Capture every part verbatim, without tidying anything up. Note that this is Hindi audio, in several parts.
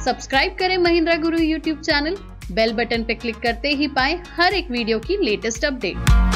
सब्सक्राइब करें Mahindra Guru YouTube channel, bell button पे क्लिक करते ही पाएं हर एक वीडियो की latest update.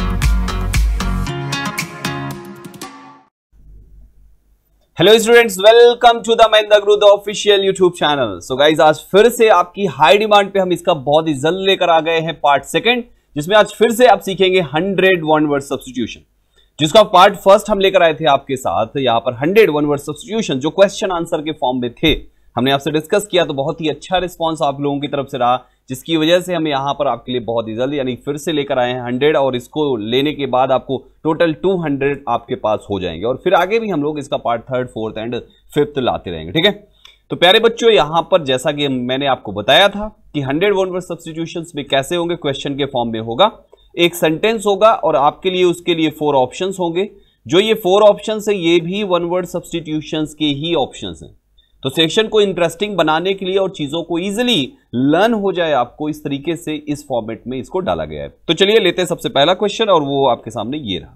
Hello students, welcome to the Mahindra Guru the official YouTube channel. So guys, आज फिर से आपकी हाई डिमांड पे हम इसका बहुत ही जल्द लेकर आ गए हैं पार्ट सेकंड, जिसमें आज फिर से आप सीखेंगे हंड्रेड वन वर्ड सब्स्टिट्यूशन, जिसका पार्ट फर्स्ट हम लेकर आए थे आपके साथ यहाँ पर हंड्रेड वन वर्ड सब्स्टिट्यूशन, जो क्वेश्चन आंसर के फॉर्म में थे। हमने आपसे डिस्कस किया तो बहुत ही अच्छा रिस्पांस आप लोगों की तरफ से रहा, जिसकी वजह से हम यहाँ पर आपके लिए बहुत ही जल्दी यानी फिर से लेकर आए हैं हंड्रेड, और इसको लेने के बाद आपको टोटल टू हंड्रेड आपके पास हो जाएंगे, और फिर आगे भी हम लोग इसका part third fourth and fifth लाते रहेंगे। ठीक है, तो प्यारे बच्चों, यहाँ पर जैसा कि मैंने आपको बताया था कि हंड्रेड वन वर्ड सब्स्टिट्यूशंस में कैसे होंगे, क्वेश्चन के फॉर्म में होगा, एक सेंटेंस होगा और आपके लिए उसके लिए फोर ऑप्शंस होंगे। जो ये फोर ऑप्शंस है ये भी वन वर्ड सब्स्टिट्यूशंस के ही ऑप्शंस हैं। तो सेक्शन को इंटरेस्टिंग बनाने के लिए और चीजों को इजीली लर्न हो जाए आपको, इस तरीके से इस फॉर्मेट में इसको डाला गया है। तो चलिए लेते हैं सबसे पहला क्वेश्चन, और वो आपके सामने ये रहा।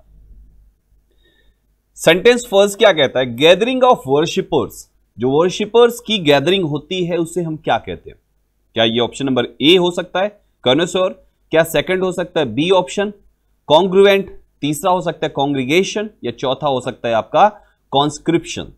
सेंटेंस फर्स्ट क्या कहता है? गैदरिंग ऑफ वर्शिपर्स, जो वर्शिपर्स की गैदरिंग होती है उसे हम क्या कहते हैं? क्या ये ऑप्शन नंबर ए हो सकता है कॉन्सोर, क्या सेकंड हो सकता है बी ऑप्शन कॉन्ग्रुएंट, तीसरा हो सकता है कॉन्ग्रीगेशन, या चौथा हो सकता है आपका कॉन्स्क्रिप्शन?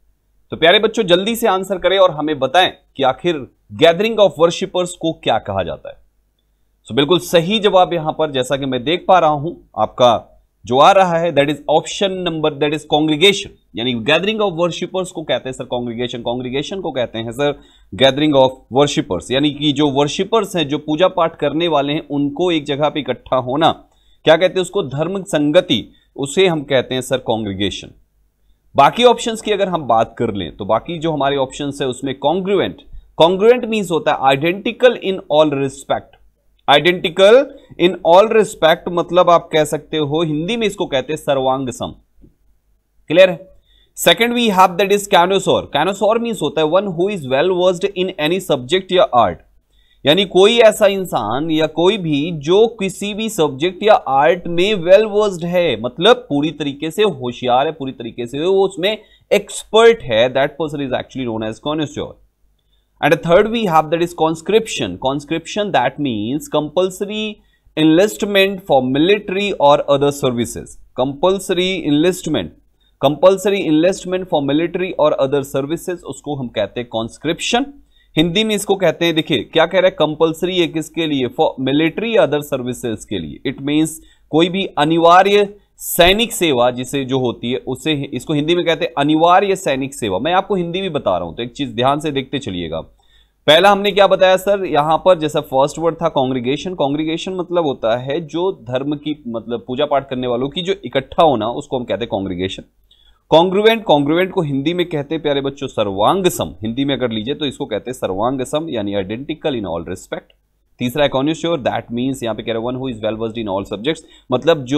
तो प्यारे बच्चों, जल्दी से आंसर करें और हमें बताएं कि आखिर गैदरिंग ऑफ वर्शिपर्स को क्या कहा जाता है। सो so, बिल्कुल सही जवाब यहां पर जैसा कि मैं देख पा रहा हूं आपका जो आ रहा है, that is option number, that is congregation. यानी गैदरिंग ऑफ वर्शिपर्स को कहते हैं सर कॉन्ग्रीगेशन, कॉन्ग्रीगेशन को कहते हैं सर गैदरिंग ऑफ वर्शिपर्स। यानी कि जो वर्शिपर्स हैं, जो पूजा पाठ करने वाले हैं, उनको एक जगह पे इकट्ठा होना, क्या कहते हैं उसको? धर्म संगति, उसे हम कहते हैं सर कॉन्ग्रीगेशन। बाकी ऑप्शंस की अगर हम बात कर लें तो बाकी जो हमारे ऑप्शंस है उसमें कॉन्ग्रुएंट, कॉन्ग्रुएंट मींस होता है identical in all respect. Identical in all respect मतलब आप कह सकते हो, हिंदी में इसको कहते हैं सर्वांग सम। क्लियर है? Second we have that is connoisseur. Connoisseur means होता है one who is well versed in any subject या आर्ट। यानी कोई ऐसा इंसान या कोई भी जो किसी भी सब्जेक्ट या आर्ट में वेल वर्स्ड है, मतलब पूरी तरीके से होशियार है, पूरी तरीके से वो उसमें एक्सपर्ट है, that person is actually known as connoisseur. And third we have that is conscription. Conscription that means compulsory enlistment for military और other services. Compulsory enlistment, compulsory enlistment for military और अदर सर्विसेज, उसको हम कहते हैं कॉन्स्क्रिप्शन। हिंदी में इसको कहते हैं, देखिए क्या कह रहा है, कंपल्सरी है किसके लिए? फॉर मिलिट्री अदर सर्विसेज के लिए। इट मींस कोई भी अनिवार्य सैनिक सेवा जिसे जो होती है उसे, इसको हिंदी में कहते हैं अनिवार्य सैनिक सेवा। मैं आपको हिंदी भी बता रहा हूं तो एक चीज ध्यान से देखते चलिएगा। पहला हमने क्या बताया सर, यहां पर जैसा फर्स्ट वर्ड था कॉन्ग्रीगेशन। कॉन्ग्रीगेशन मतलब होता है जो धर्म की, मतलब पूजा पाठ करने वालों की जो इकट्ठा होना, उसको हम कहते हैं कॉन्ग्रीगेशन। कॉन्ग्रुएंट, कॉन्ग्रुएंट को हिंदी में कहते हैं प्यारे बच्चों सर्वांग सम। हिंदी में अगर लीजिए तो इसको कहते हैं सर्वांग सम, यानी आइडेंटिकल इन ऑल रिस्पेक्ट। तीसरा है कॉन्सोर, दैट मींस यहां पे कह रहे हैं one who is well versed in all subjects, मतलब जो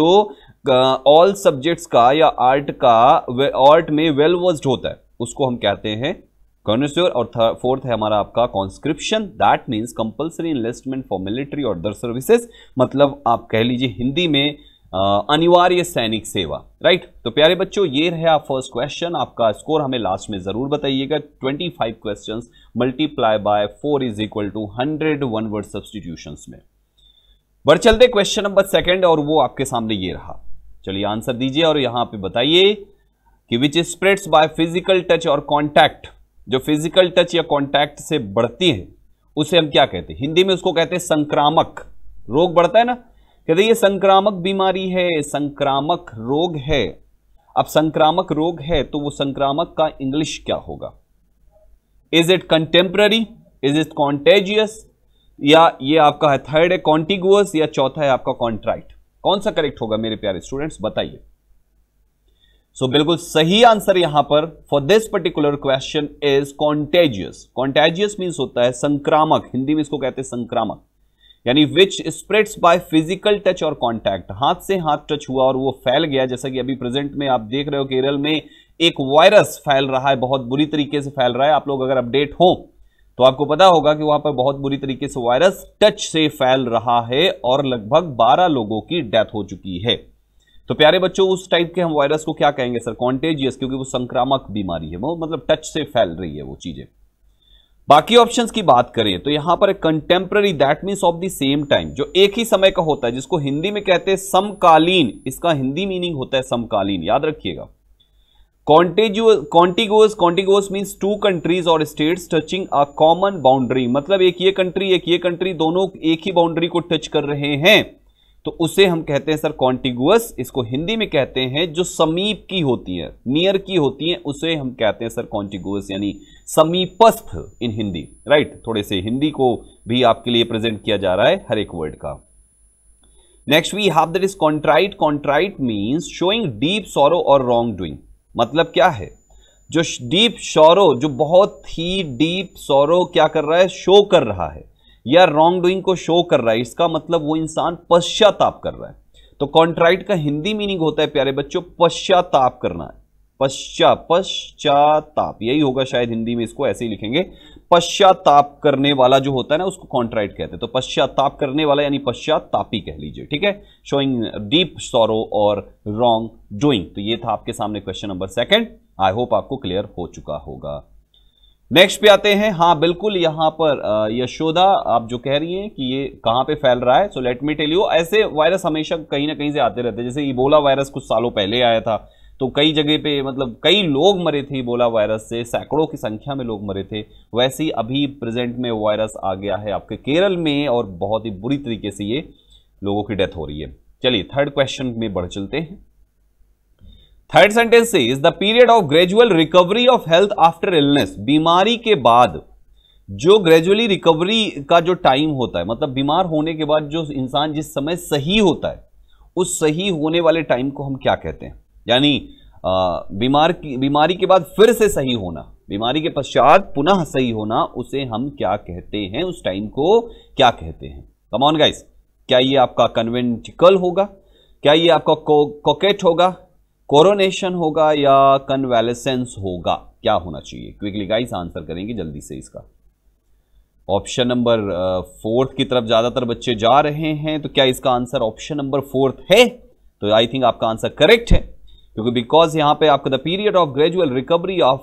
ऑल uh, सब्जेक्ट्स का या आर्ट का आर्ट में वेल वर्स्ड होता है उसको हम कहते हैं कॉन्सोर। और फोर्थ है हमारा आपका conscription, that means compulsory enlistment for military और अदर सर्विसेज, मतलब आप कह लीजिए हिंदी में Uh, अनिवार्य सैनिक सेवा। Right right? तो प्यारे बच्चों, ये रहे आप फर्स्ट क्वेश्चन। आपका स्कोर हमें लास्ट में जरूर बताइएगा। पच्चीस questions multiply by four is equal to hundred one word substitutions में। बढ़ चलते क्वेश्चन नंबर सेकंड, और वो आपके सामने ये रहा। चलिए आंसर दीजिए और यहां पे बताइए कि which spreads by physical touch और कॉन्टैक्ट। जो फिजिकल टच या कॉन्टैक्ट से बढ़ती है उसे हम क्या कहते हैं? हिंदी में उसको कहते हैं संक्रामक। रोग बढ़ता है ना, कहते ये संक्रामक बीमारी है, संक्रामक रोग है। अब संक्रामक रोग है तो वो संक्रामक का इंग्लिश क्या होगा? Is it contemporary, is it contagious, या ये आपका है थर्ड है कॉन्टिगुअस, या चौथा है आपका कॉन्ट्राइट? कौन सा करेक्ट होगा मेरे प्यारे स्टूडेंट्स, बताइए। सो so, बिल्कुल सही आंसर यहां पर for this particular question is contagious. Contagious means होता है संक्रामक, हिंदी में इसको कहते हैं संक्रामक, यानी which spreads by physical touch और कॉन्टैक्ट। हाथ से हाथ टच हुआ और वो फैल गया, जैसा कि अभी प्रेजेंट में आप देख रहे हो केरल में एक वायरस फैल रहा है, बहुत बुरी तरीके से फैल रहा है। आप लोग अगर अपडेट हो तो आपको पता होगा कि वहां पर बहुत बुरी तरीके से वायरस टच से फैल रहा है और लगभग बारह लोगों की डेथ हो चुकी है। तो प्यारे बच्चों, उस टाइप के हम वायरस को क्या कहेंगे सर? कॉन्टेजियस, क्योंकि वो संक्रामक बीमारी है, वो मतलब टच से फैल रही है वो चीजें। बाकी ऑप्शंस की बात करें तो यहां पर contemporary, that means of the same time, जो एक ही समय का होता है, जिसको हिंदी में कहते हैं समकालीन, इसका हिंदी मीनिंग होता है समकालीन, याद रखिएगा। Contiguous, contiguous contiguous means two countries और states touching a common boundary, मतलब एक ये कंट्री एक ये कंट्री दोनों एक ही बाउंड्री को टच कर रहे हैं, तो उसे हम कहते हैं सर कॉन्टिग्यूअस। इसको हिंदी में कहते हैं जो समीप की होती है, नियर की होती है, उसे हम कहते हैं सर कॉन्टिग्यूअस, यानी समीपस्थ इन हिंदी, राइट। थोड़े से हिंदी को भी आपके लिए प्रेजेंट किया जा रहा है हर एक वर्ड का। Next we have that is contrite. Contrite means showing deep sorrow और रॉन्ग डूइंग, मतलब क्या है, जो डीप सॉरो, जो बहुत ही डीप सॉरो क्या कर रहा है, शो कर रहा है, या रॉन्ग डूइंग को शो कर रहा है, इसका मतलब वो इंसान पश्चाताप कर रहा है। तो कॉन्ट्राइट का हिंदी मीनिंग होता है प्यारे बच्चों पश्चाताप करना है, पश्चा पश्चाताप, यही होगा शायद हिंदी में, इसको ऐसे ही लिखेंगे, पश्चाताप करने वाला जो होता है ना उसको कॉन्ट्राइट कहते हैं। तो पश्चाताप करने वाला यानी पश्चातापी कह लीजिए, ठीक है, शोइंग डीप सॉरो और रॉन्ग डूइंग। तो ये था आपके सामने question number second, I hope आपको क्लियर हो चुका होगा। नेक्स्ट पे आते हैं, हाँ बिल्कुल, यहां पर यशोदा आप जो कह रही हैं कि ये कहां पे फैल रहा है, so let me tell you, ऐसे वायरस हमेशा कहीं ना कहीं से आते रहते हैं। जैसे इबोला वायरस कुछ सालों पहले आया था, तो कई जगह पे मतलब कई लोग मरे थे इबोला वायरस से, सैकड़ों की संख्या में लोग मरे थे। वैसे ही अभी प्रेजेंट में वायरस आ गया है आपके केरल में, और बहुत ही बुरी तरीके से ये लोगों की डेथ हो रही है। चलिए थर्ड क्वेश्चन में बढ़ चलते हैं। Third sentence is the period of gradual recovery of health after illness. बीमारी के बाद जो ग्रेजुअली रिकवरी का जो टाइम होता है, मतलब बीमार होने के बाद जो इंसान जिस समय सही होता है, उस सही होने वाले टाइम को हम क्या कहते हैं, यानी बीमार की बीमारी के बाद फिर से सही होना, बीमारी के पश्चात पुनः सही होना, उसे हम क्या कहते हैं, उस टाइम को क्या कहते हैं। कम ऑन गाइस, क्या ये आपका कन्वेंटिकल होगा, क्या ये आपका कोकेट होगा, कोरोनेशन होगा, या कन्वेलेसेंस होगा, क्या होना चाहिए? क्विकली गाइस आंसर करेंगे जल्दी से इसका। ऑप्शन नंबर फोर्थ की तरफ ज्यादातर बच्चे जा रहे हैं, तो क्या इसका आंसर ऑप्शन नंबर फोर्थ है? तो आई थिंक आपका आंसर करेक्ट है, क्योंकि बिकॉज यहां पे आपका the period of gradual recovery of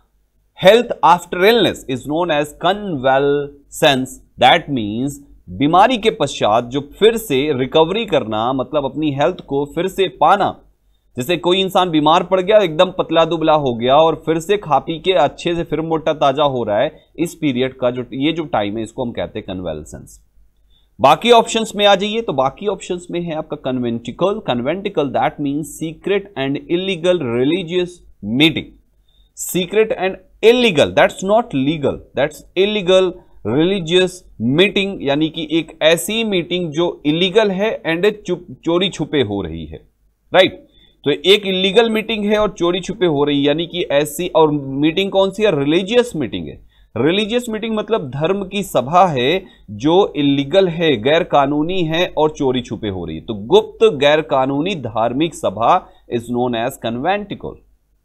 health after illness is known as convalescence, that means बीमारी के पश्चात जो फिर से रिकवरी करना, मतलब अपनी हेल्थ को फिर से पाना। जैसे कोई इंसान बीमार पड़ गया, एकदम पतला दुबला हो गया, और फिर से खा पी के अच्छे से फिर मोटा ताजा हो रहा है, इस पीरियड का जो ये जो टाइम है, इसको हम कहते हैं कन्वेलेसेंस। बाकी ऑप्शंस में आ जाइए, तो बाकी ऑप्शंस में है आपका conventicle. Conventicle that means secret and illegal religious meeting. Secret and illegal, that's not legal, that's illegal religious meeting, यानी कि एक ऐसी मीटिंग जो इलीगल है एंड चोरी छुपे हो रही है, राइट right? तो एक इलीगल मीटिंग है और चोरी छुपे हो रही है, यानी कि ऐसी, और मीटिंग कौन सी है? रिलीजियस मीटिंग है। रिलीजियस मीटिंग मतलब धर्म की सभा है जो इलीगल है, गैर कानूनी है और चोरी छुपे हो रही है। तो गुप्त गैर कानूनी धार्मिक सभा is known as conventicle.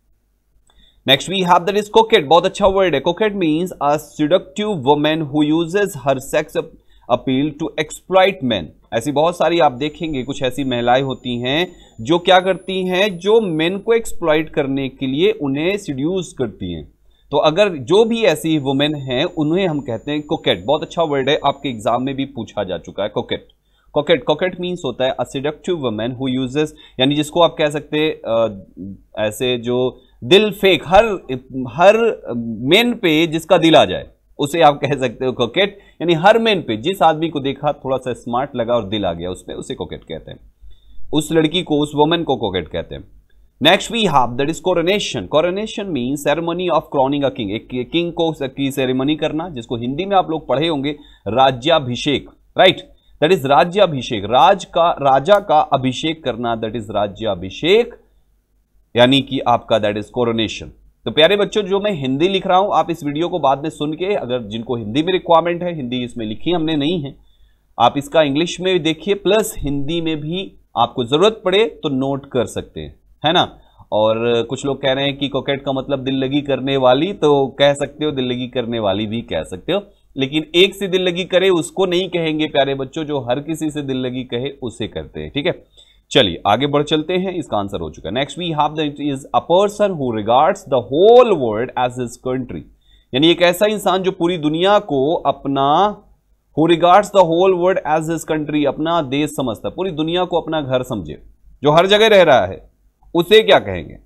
Next we have that is coquette. बहुत अच्छा वर्ड है। Coquette means a seductive woman who uses her sex appeal to exploit men. ऐसी बहुत सारी आप देखेंगे, कुछ ऐसी महिलाएं होती हैं जो क्या करती हैं, जो मेन को एक्सप्लॉइट करने के लिए उन्हें सीड्यूस करती हैं। तो अगर जो भी ऐसी वुमेन हैं, उन्हें हम कहते हैं कोकेट। बहुत अच्छा वर्ड है, आपके एग्जाम में भी पूछा जा चुका है कोकेट। कोकेट कोकेट मीन्स होता है a seductive woman who uses, यानी जिसको आप कह सकते हैं ऐसे जो दिल फेक, हर हर मेन पे जिसका दिल आ जाए, उसे आप कह सकते हो कोकेट। यानी हर मेन पे जिस आदमी को देखा, थोड़ा सा स्मार्ट लगा और दिल आ गया उसमें, उसे कोकेट कहते हैं। उस लड़की को, उस वुमन को कोकेट कहते हैं। Next we have that is coronation. Coronation means ceremony of crowning a king. एक किंग को की सेरेमनी करना, जिसको हिंदी में आप लोग पढ़े होंगे राज्याभिषेक, राइट। दैट इज राज्याभिषेक, राज का, राजा का अभिषेक करना, दैट इज राज्याभिषेक, यानी कि आपका दैट इज कोरोनेशन। तो प्यारे बच्चों, जो मैं हिंदी लिख रहा हूं, आप इस वीडियो को बाद में सुन के, अगर जिनको हिंदी में रिक्वायरमेंट है, हिंदी इसमें लिखी हमने नहीं है, आप इसका इंग्लिश में देखिए, प्लस हिंदी में भी आपको जरूरत पड़े तो नोट कर सकते हैं, है ना। और कुछ लोग कह रहे हैं कि कोकेट का मतलब दिल लगी करने वाली, तो कह सकते हो, दिल लगी करने वाली भी कह सकते हो, लेकिन एक से दिल लगी करे उसको नहीं कहेंगे प्यारे बच्चों, जो हर किसी से दिल लगी कहे उसे करते हैं, ठीक है। चलिए आगे बढ़ चलते हैं, इसका आंसर हो चुका है। Next we have that is a person who regards the whole world as his country. यानी एक ऐसा इंसान जो पूरी दुनिया को अपना, who regards the whole world as his country, अपना देश समझता है, पूरी दुनिया को अपना घर समझे, जो हर जगह रह रहा है, उसे क्या कहेंगे?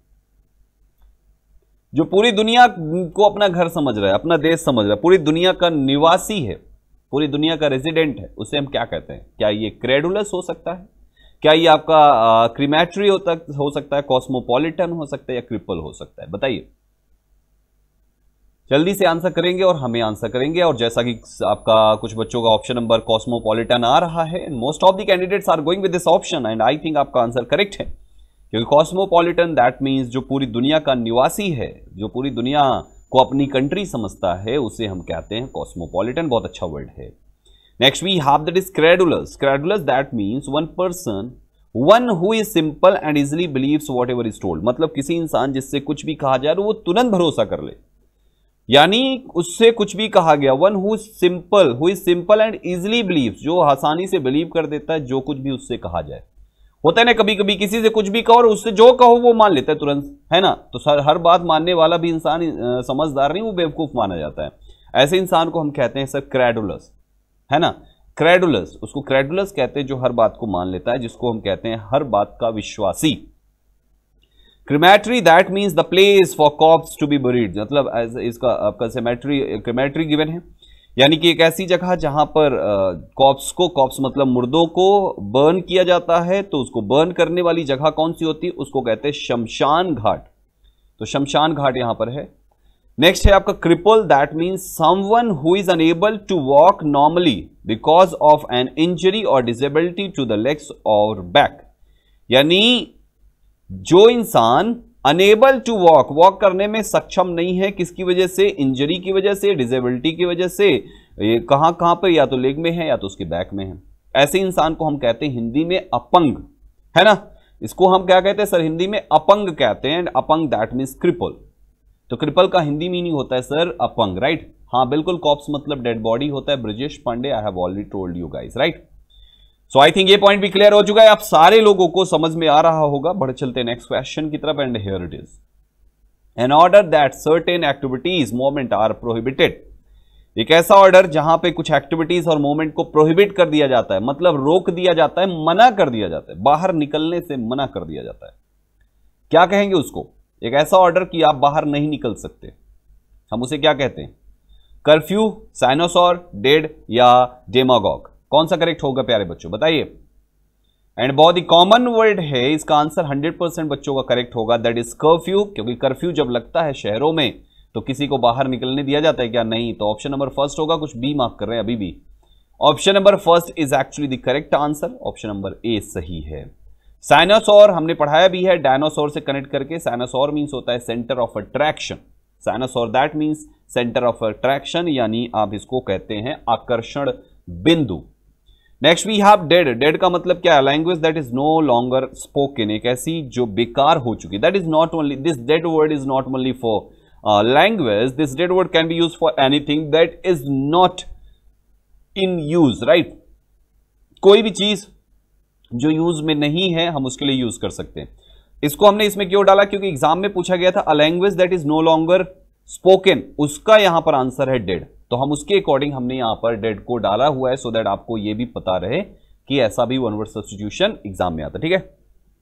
जो पूरी दुनिया को अपना घर समझ रहा है, अपना देश समझ रहा है, पूरी दुनिया का निवासी है, पूरी दुनिया का रेजिडेंट है, उसे हम क्या कहते हैं? क्या ये क्रेडुलस हो सकता है? क्या ये आपका क्रीमेटरी होता हो सकता है, कॉस्मोपॉलिटन हो सकता है, या क्रिपल हो सकता है? बताइए, जल्दी से आंसर करेंगे और हमें आंसर करेंगे। और जैसा कि आपका कुछ बच्चों का ऑप्शन नंबर कॉस्मोपॉलिटन आ रहा है, most of the candidates are going with this option and I think आपका आंसर करेक्ट है, क्योंकि कॉस्मोपॉलिटन दैट मीन्स जो पूरी दुनिया का निवासी है, जो पूरी दुनिया को अपनी कंट्री समझता है, उसे हम कहते हैं कॉस्मोपॉलिटन। बहुत अच्छा वर्ड है। Next we have that is credulous. Credulous that means one person, one who is simple and easily believes whatever is told. मतलब किसी इंसान जिससे कुछ भी कहा जाए वो तुरंत भरोसा कर ले, यानी उससे कुछ भी कहा गया। One who simple, who is simple and easily believes, जो आसानी से बिलीव कर देता है जो कुछ भी उससे कहा जाए। होता है ना, कभी कभी किसी से कुछ भी कहो और उससे जो कहो वो मान लेता है तुरंत, है ना। तो सर हर बात मानने वाला भी इंसान समझदार नहीं, वो बेवकूफ माना जाता है। ऐसे इंसान को हम कहते हैं सर क्रेडुलस, है ना, क्रेडुलस। उसको क्रेडुलस कहते हैं जो हर बात को मान लेता है, जिसको हम कहते हैं हर बात का विश्वासी। Crematory that means the place for corpse to be buried. मतलब इसका आपका सेमेट्री, क्रीमेटरी गिवन है, यानी कि एक ऐसी जगह जहां पर कॉप्स को, कॉप्स मतलब मुर्दों को बर्न किया जाता है, तो उसको बर्न करने वाली जगह कौन सी होती है? उसको कहते हैं शमशान घाट। तो शमशान घाट यहां पर है। नेक्स्ट है आपका cripple that means someone who is unable to walk normally because of an injury और डिसेबिलिटी टू द लेग्स और बैक। यानी जो इंसान अनेबल टू वॉक, वॉक करने में सक्षम नहीं है, किसकी वजह से? इंजरी की वजह से, डिसेबिलिटी की वजह से। ये कहां कहां पर? या तो लेग में है या तो उसके बैक में है। ऐसे इंसान को हम कहते हैं हिंदी में अपंग, है ना। इसको हम क्या कहते हैं सर? हिंदी में अपंग कहते हैं। अपंग दैट मीन्स क्रिपल। तो क्रिपल का हिंदी मीनिंग होता है सर अपंग, राइट। हाँ बिल्कुल, कॉप्स मतलब डेड बॉडी होता है। Brajesh Pandey, I have already told you guys, right. So I think ये पॉइंट भी क्लियर हो चुका है, आप सारे लोगों को समझ में आ रहा होगा। बढ़ चलते हैं नेक्स्ट क्वेश्चन की तरफ and here it is. An order that certain activities moment are prohibited. एक ऐसा ऑर्डर जहां पे कुछ एक्टिविटीज और मोमेंट को प्रोहिबिट कर दिया जाता है, मतलब रोक दिया जाता है, मना कर दिया जाता है, बाहर निकलने से मना कर दिया जाता है। क्या कहेंगे उसको? एक ऐसा ऑर्डर कि आप बाहर नहीं निकल सकते, हम उसे क्या कहते हैं? कर्फ्यू, साइनोसॉर, डेड या डेमागॉग? कौन सा करेक्ट होगा प्यारे बच्चों, बताइए। एंड बहुत ही कॉमन वर्ड है, इसका आंसर हंड्रेड परसेंट बच्चों का करेक्ट होगा, दैट इज कर्फ्यू। क्योंकि कर्फ्यू जब लगता है शहरों में तो किसी को बाहर निकलने दिया जाता है क्या? नहीं। तो ऑप्शन नंबर फर्स्ट होगा। कुछ बी मार्क कर रहे हैं अभी भी। Option number first is actually the correct answer. Option number A सही है। साइनोसॉर हमने पढ़ाया भी है, डायनासोर से कनेक्ट करके। साइनोसॉर मीन्स होता है centre of attraction. Cynosure that means centre of attraction, यानी आप इसको कहते हैं आकर्षण बिंदु। Next we have dead. Dead का मतलब क्या है? Language that is no longer spoken. एक ऐसी जो बेकार हो चुकी। That is not only, this dead word is not only for language, this dead word can be use for anything that is not in use, right. कोई भी चीज जो यूज में नहीं है हम उसके लिए यूज कर सकते हैं। इसको हमने इसमें क्यों डाला? क्योंकि एग्जाम में पूछा गया था a language that is no longer spoken, उसका यहां पर आंसर है डेड। तो हम उसके अकॉर्डिंग हमने यहां पर डेड को डाला हुआ है, सो दैट आपको यह भी पता रहे कि ऐसा भी वन वर्ड सब्स्टिट्यूशन एग्जाम में आता है, ठीक है।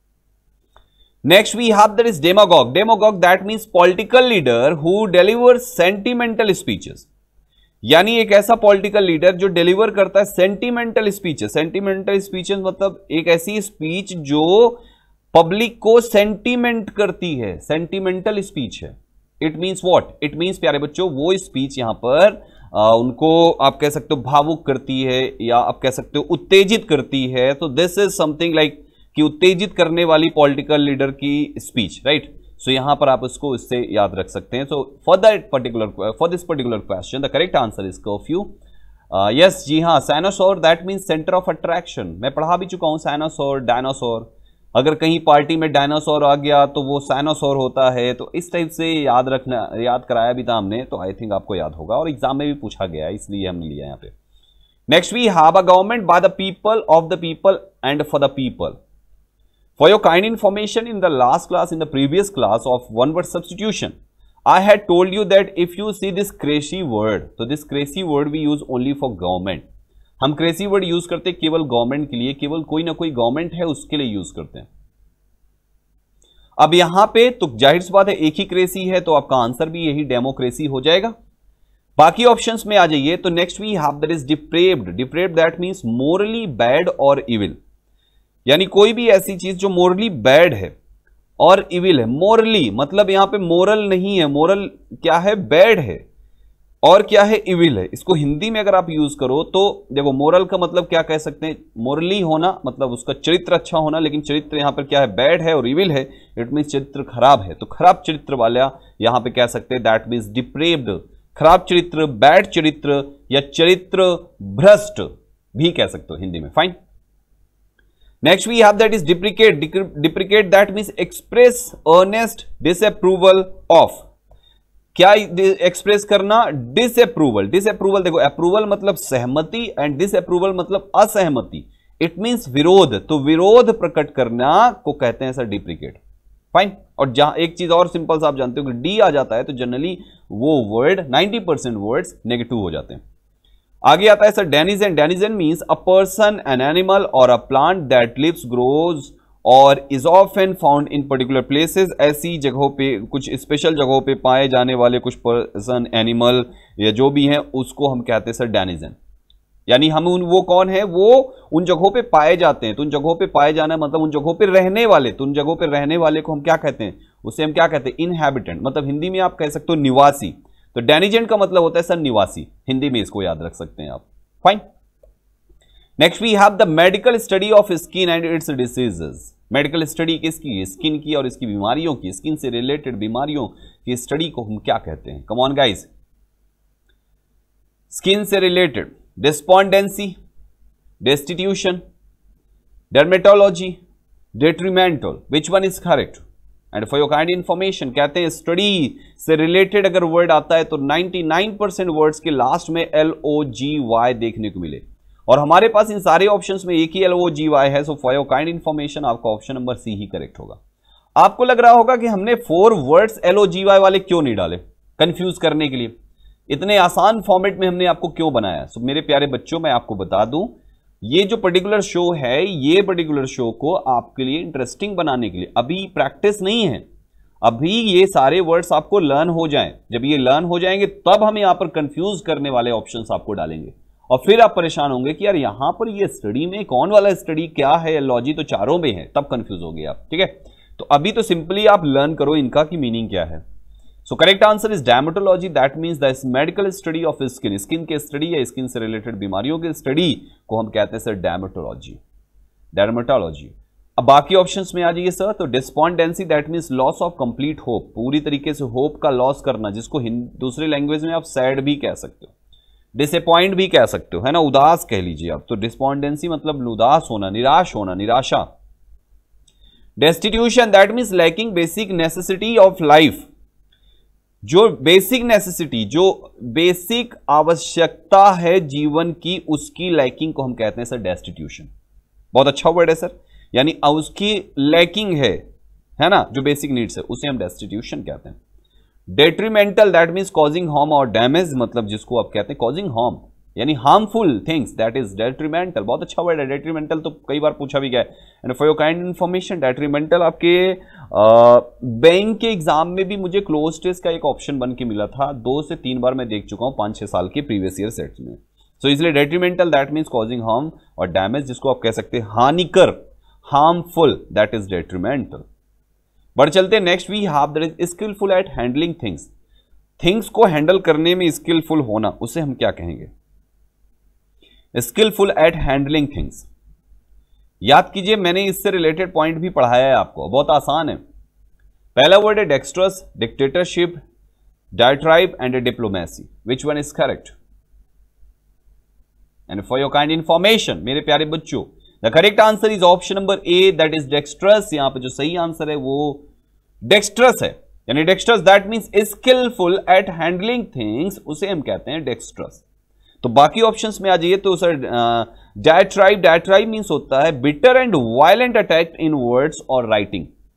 Next we have that is demagogue. Demagogue that means political leader who delivers sentimental speeches. यानी एक ऐसा पॉलिटिकल लीडर जो डिलीवर करता है सेंटिमेंटल स्पीचेस। सेंटिमेंटल स्पीचेस मतलब एक ऐसी स्पीच जो पब्लिक को सेंटिमेंट करती है, सेंटिमेंटल स्पीच है। It means what? It means प्यारे बच्चों वो स्पीच यहां पर आ, उनको आप कह सकते हो भावुक करती है, या आप कह सकते हो उत्तेजित करती है। तो दिस इज समथिंग लाइक कि उत्तेजित करने वाली पॉलिटिकल लीडर की स्पीच, राइट। सो यहां पर आप इसको इससे याद रख सकते हैं। So for that particular, for this particular question the correct answer is curfew. Yes जी हाँ, cynosure that means centre of attraction. मैं पढ़ा भी चुका हूं साइनोसॉर, डायनासोर। अगर कहीं पार्टी में डायनासोर आ गया तो वो साइनोसॉर होता है। तो इस टाइप से याद रखना, याद कराया भी था हमने, तो आई थिंक आपको याद होगा और एग्जाम में भी पूछा गया है, इसलिए हमने लिया यहां पे। Next we have a government by the people, of the people and for the people. For your kind information, in the last class, in the previous class of one word substitution, I had told you that if you see this crazy word, तो this crazy word we use only for government. हम crazy word यूज करते हैं केवल गवर्नमेंट के लिए, केवल कोई ना कोई गवर्नमेंट है उसके लिए यूज करते हैं. अब यहां पे तो जाहिर सी बात है एक ही क्रेसी है, तो आपका आंसर भी यही डेमोक्रेसी हो जाएगा. बाकी ऑप्शंस में आ जाइए. तो next we have that is depraved. Depraved that means morally bad और इविल, यानी कोई भी ऐसी चीज जो मोरली बैड है और इविल है. मोरली मतलब यहां पे मोरल नहीं है, मोरल क्या है, बैड है, और क्या है, इविल है. इसको हिंदी में अगर आप यूज करो तो देखो मोरल का मतलब क्या कह सकते हैं, मोरली होना मतलब उसका चरित्र अच्छा होना, लेकिन चरित्र यहां पर क्या है, बैड है, और इविल है इट मीन चरित्र खराब है. तो खराब चरित्र वाला यहां पे कह सकते हैं दैट मीन्स डिप्रेव्ड. खराब चरित्र, बैड चरित्र या चरित्र भ्रष्ट भी कह सकते हो हिंदी में. Fine. Next we have that is deprecate. Deprecate that means express earnest disapproval of. क्या एक्सप्रेस करना, डिसअप्रूवल. डिसअप्रूवल देखो, अप्रूवल मतलब सहमति एंड डिसअप्रूवल मतलब असहमति. इट मींस विरोध. तो विरोध प्रकट करना को कहते हैं सर डिप्रिकेट. फाइन. और जहां एक चीज और सिंपल सा आप जानते हो कि डी आ जाता है तो जनरली वो word ninety percent words negative हो जाते हैं. आगे आता है sir denizen. Denizen means a person, an animal और a plant that lives, grows और is often found in particular places. ऐसी जगहों पे, कुछ स्पेशल जगहों पे पाए जाने वाले कुछ पर्सन, एनिमल या जो भी हैं उसको हम कहते हैं सर डेनिजन. यानी हम उन वो कौन है, वो उन जगहों पे पाए जाते हैं. तो उन जगहों पे पाए जाना मतलब उन जगहों पे रहने वाले. तो उन जगहों पे रहने वाले को हम क्या कहते हैं, उसे हम क्या कहते हैं, इनहैबिटेंट. मतलब हिंदी में आप कह सकते हो निवासी. तो डेनिजेंट का मतलब होता है सर निवासी. हिंदी में इसको याद रख सकते हैं आप. Fine. Next we have the medical study of skin and its diseases. Medical study किसकी, स्किन की और इसकी बीमारियों की. स्किन से रिलेटेड बीमारियों की स्टडी को हम क्या कहते हैं, कम ऑन गाइस. स्किन से related despondency, destitution, dermatology, detrimental. Which one is correct? And for your kind information कहते हैं स्टडी से रिलेटेड अगर वर्ड आता है तो निन्यानवे परसेंट वर्ड्स के लास्ट में एल ओ जी वाई देखने को मिले, और हमारे पास इन सारे ऑप्शंस में एक ही एल ओ जी वाई है. So for your kind information आपका ऑप्शन नंबर सी ही करेक्ट होगा. आपको लग रहा होगा कि हमने four words L O G Y वाले क्यों नहीं डाले, कंफ्यूज करने के लिए. इतने आसान फॉर्मेट में हमने आपको क्यों बनाया. सो so, मेरे प्यारे बच्चों, मैं आपको बता दूं, ये जो पर्टिकुलर शो है, ये पर्टिकुलर शो को आपके लिए इंटरेस्टिंग बनाने के लिए, अभी प्रैक्टिस नहीं है, अभी ये सारे वर्ड्स आपको लर्न हो जाएं. जब ये लर्न हो जाएंगे तब हम यहां पर कंफ्यूज करने वाले ऑप्शंस आपको डालेंगे, और फिर आप परेशान होंगे कि यार यहां पर ये स्टडी में कौन वाला स्टडी क्या है, लॉजी तो चारों में है, तब कंफ्यूज हो गए आप. ठीक है, तो अभी तो सिंपली आप लर्न करो इनका की मीनिंग क्या है. So correct answer is dermatology. That means the medical study of skin. Skin के स्टडी या स्किन से रिलेटेड बीमारियों के स्टडी को हम कहते हैं सर डर्मेटोलॉजी. डर्मेटोलॉजी. अब बाकी ऑप्शंस में आ जाइए सर. तो despondency that means loss of complete hope. पूरी तरीके से होप का लॉस करना, जिसको दूसरे लैंग्वेज में आप सैड भी कह सकते हो, डिसअपॉइंट भी कह सकते हो, है ना, उदास कह लीजिए आप. तो डिस्पोंडेंसी मतलब उदास होना, निराश होना, निराशा. Destitution that means lacking basic necessity of life. जो बेसिक नेसेसिटी, जो बेसिक आवश्यकता है जीवन की, उसकी लैकिंग को हम कहते हैं सर डेस्टिट्यूशन. बहुत अच्छा वर्ड है सर. यानी उसकी लैकिंग है है ना, जो बेसिक नीड्स है, उसे हम डेस्टिट्यूशन कहते हैं. Detrimental that means causing harm और डैमेज, मतलब जिसको आप कहते हैं कॉजिंग हार्म, यानी harmful things, that is detrimental. बहुत अच्छा वर्ड है डेट्रीमेंटल, तो कई बार पूछा भी गया है. And for your kind information, detrimental आपके बैंक के एग्जाम में भी मुझे क्लोज टेस्ट का एक ऑप्शन बन के मिला था. दो से तीन बार मैं देख चुका हूं पांच छह साल के प्रीवियस ईयर सेट्स में. सो so, इसलिए detrimental that means causing harm और डैमेज, जिसको आप कह सकते हैं हानिकर, हार्मफुल, दैट इज डेट्रीमेंटल. बढ़ चलते हैं. Next we have that is skillful at handling things. Things को हैंडल करने में स्किलफुल होना, उसे हम क्या कहेंगे, स्किलफुल एट हैंडलिंग थिंग्स. याद कीजिए, मैंने इससे रिलेटेड पॉइंट भी पढ़ाया है आपको, बहुत आसान है. पहला वर्ड है dictators, dictatorship, diatribe and diplomacy. Which one is correct? And for your kind information मेरे प्यारे बच्चों, the correct answer is option number A, that is dextrous. यहां पे जो सही आंसर है वो डेक्स्ट्रस है. यानी dextrous that means skillful at handling things, उसे हम कहते हैं डेक्स्ट्रस. तो बाकी ऑप्शंस में आ जाइए. तो सर डायट्राइब, डायट्राइब मीन्स होता है bitter and violent attack in words और राइटिंग.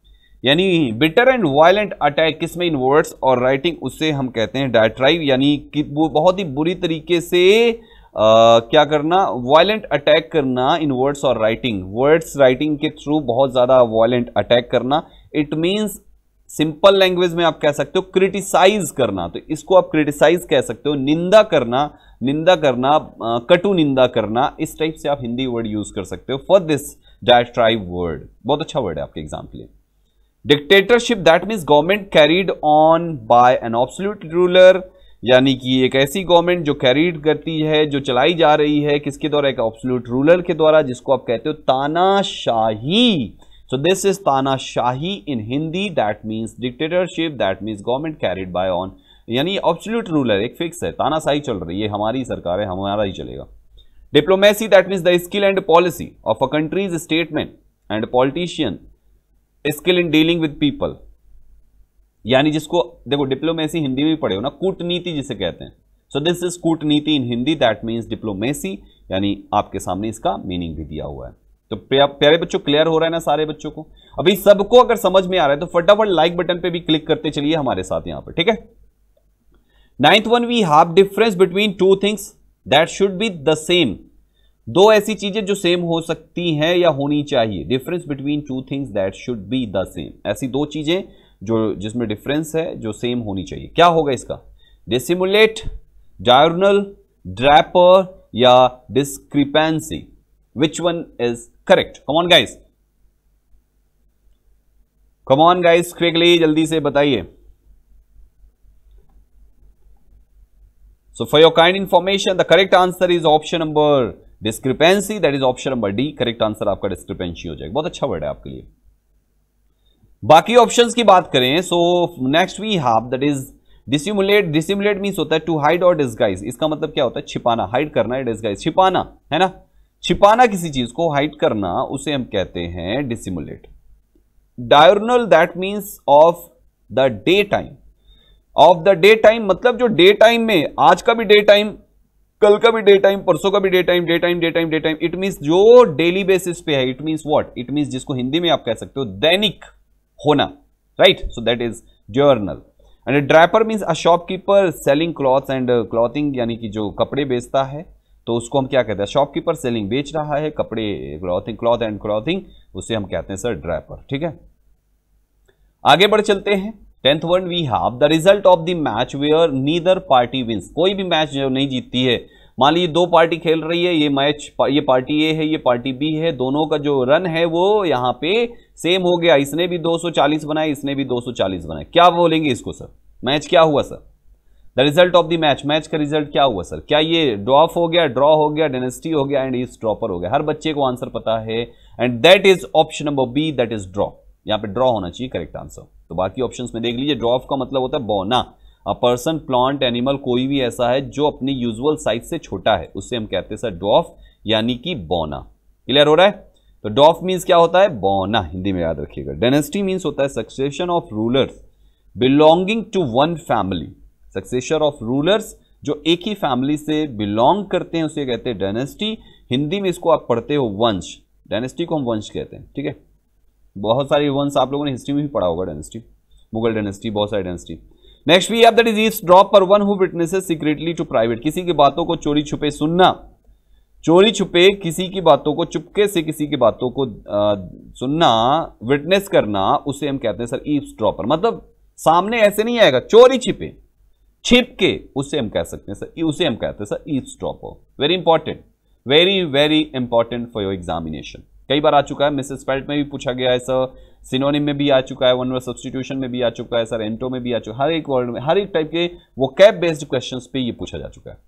यानी बिटर एंड वायलेंट अटैक किसमें, इन वर्ड्स और राइटिंग, उससे हम कहते हैं डायट्राइव, यानी कि वो बहुत ही बुरी तरीके से आ, क्या करना, वायलेंट अटैक करना इन वर्ड्स और राइटिंग, वर्ड्स राइटिंग के थ्रू बहुत ज्यादा वायलेंट अटैक करना। इट मींस सिंपल लैंग्वेज में आप कह सकते हो क्रिटिसाइज करना, तो इसको आप क्रिटिसाइज कह सकते हो, निंदा करना, निंदा करना, कटु निंदा करना, इस टाइप से आप हिंदी वर्ड यूज कर सकते हो फॉर दिस डायट्राइव वर्ड। बहुत अच्छा वर्ड है आपके एग्जाम के लिए। Dictatorship that means government carried on by an absolute ruler, यानी कि एक ऐसी गवर्नमेंट जो कैरीड करती है, जो चलाई जा रही है किसके द्वारा, एक एब्सोल्यूट रूलर के द्वारा, जिसको आप कहते हो तानाशाही। So this is तानाशाही in Hindi, that means dictatorship, that means government carried by on, यानी absolute ruler एक फिक्स है, तानाशाही चल रही है, हमारी सरकार है, हमारा ही चलेगा। Diplomacy, that means the skill and policy of a country's statesman and politician, skill in dealing with people, यानी जिसको देखो डिप्लोमेसी हिंदी में पढ़े हो ना, कूटनीति जिसे कहते हैं। So this is कूटनीति in Hindi, that means diplomacy, यानी आपके सामने इसका मीनिंग भी दिया हुआ है। तो प्यारे बच्चों क्लियर हो रहा है ना सारे बच्चों को? अभी सबको अगर समझ में आ रहा है तो फटाफट लाइक बटन पे भी क्लिक करते चलिए हमारे साथ यहां पर, ठीक है। Ninth one, we have difference between two things that should be the same. दो ऐसी चीजें जो सेम हो सकती हैं या होनी चाहिए। Difference between two things that should be the same, ऐसी दो चीजें जो जिसमें डिफरेंस है, जो सेम होनी चाहिए। क्या होगा इसका? डिसिमुलेट, डायगोनल, ड्रैपर या discrepancy. Which one is correct? Come on guys, come on guys, quickly जल्दी से बताइए। So for your kind information, the correct answer is option number discrepancy, that is option number D। correct answer आपका discrepancy हो जाएगा। बहुत अच्छा वर्ड है आपके लिए। बाकी ऑप्शंस की बात करें, so next we have that is dissimulate। dissimulate means होता है to hide or disguise। इसका मतलब क्या होता है? छिपाना, हाइड करना है, disguise छिपाना है ना, छिपाना किसी चीज को, हाइड करना, उसे हम कहते हैं dissimulate. Diurnal that means of the day time, of the day time मतलब जो डे टाइम में, आज का भी डे टाइम, कल का भी डे टाइम, परसों का भी day time, day time day time day time, it means जो डेली बेसिस पे है। It means what? It means जिसको हिंदी में आप कह सकते हो दैनिक होना, right. So that is journal. And draper means a shopkeeper selling clothes and clothing, यानी कि जो कपड़े बेचता है तो उसको हम क्या कहते हैं? शॉपकीपर सेलिंग, बेच रहा है कपड़े, क्लॉथिंग, क्लॉथ एंड क्लॉथिंग, उसे हम कहते हैं सर ड्रैपर, ठीक है। आगे बढ़ चलते हैं। Tenth one, we have the result of the match where neither party wins. कोई भी मैच जो नहीं जीतती है, मान लीजिए दो पार्टी खेल रही है, ये मैच, ये पार्टी ए है, ये पार्टी बी है, दोनों का जो रन है वो यहाँ पे सेम हो गया, इसने भी दो सौ चालीस बनाए, इसने भी दो सौ चालीस बनाए, क्या बोलेंगे इसको सर? मैच क्या हुआ sir? The result of the match, match का रिजल्ट क्या हुआ सर? क्या ये ड्रॉप हो गया, ड्रॉ हो गया, डायनेस्टी हो गया एंड इज ड्रॉपर हो गया? हर बच्चे को आंसर पता है and that is option number B, that is draw. यहां पे ड्रॉ होना चाहिए करेक्ट आंसर। तो बाकी ऑप्शंस में देख लीजिए, ड्रॉप का मतलब होता है बोना। अ पर्सन, प्लांट, एनिमल, कोई भी ऐसा है जो अपनी यूजुअल साइज से छोटा है, उससे हम कहते हैं सर ड्वार्फ, यानी कि बोना। क्लियर हो रहा है? तो ड्वार्फ मीन्स क्या होता है? बोना, हिंदी में याद रखिएगा। डायनेस्टी मीन्स होता है succession of rulers belonging to one family. Succession of rulers जो एक ही फैमिली से बिलोंग करते हैं उसे कहते हैं डायनेस्टी। हिंदी में इसको आप पढ़ते हो वंश, डायनेस्टी को हम वंश कहते हैं, ठीक है। बहुत सारी वंश आप लोगों ने हिस्ट्री में भी पढ़ा होगा, डायनेस्टी, मुगल डायनेस्टी, बहुत सारी dynasty. Next we have that is eavesdropper, one who witnesses secretly to private. किसी की बातों को चोरी छुपे सुनना, चोरी छुपे किसी की बातों को, चुपके से किसी की बातों को आ, सुनना, विटनेस करना, उसे हम कहते हैं सर ईव्सड्रॉपर। मतलब सामने ऐसे नहीं आएगा, चोरी छिपे, छिप के, उसे हम कह सकते हैं सर, उसे हम कहते हैं sir eavesdropper. Very important, very very important for your examination. कई बार आ चुका है, मिसेस स्पेल्ट में भी पूछा गया है सर, सिनोनिम में भी आ चुका है, वन वर्ड सब्स्टिट्यूशन में भी आ चुका है सर, एंटो में भी आ चुका है, हर एक वर्ड में, हर एक टाइप के वोकैब बेस्ड क्वेश्चंस पे ये पूछा जा चुका है।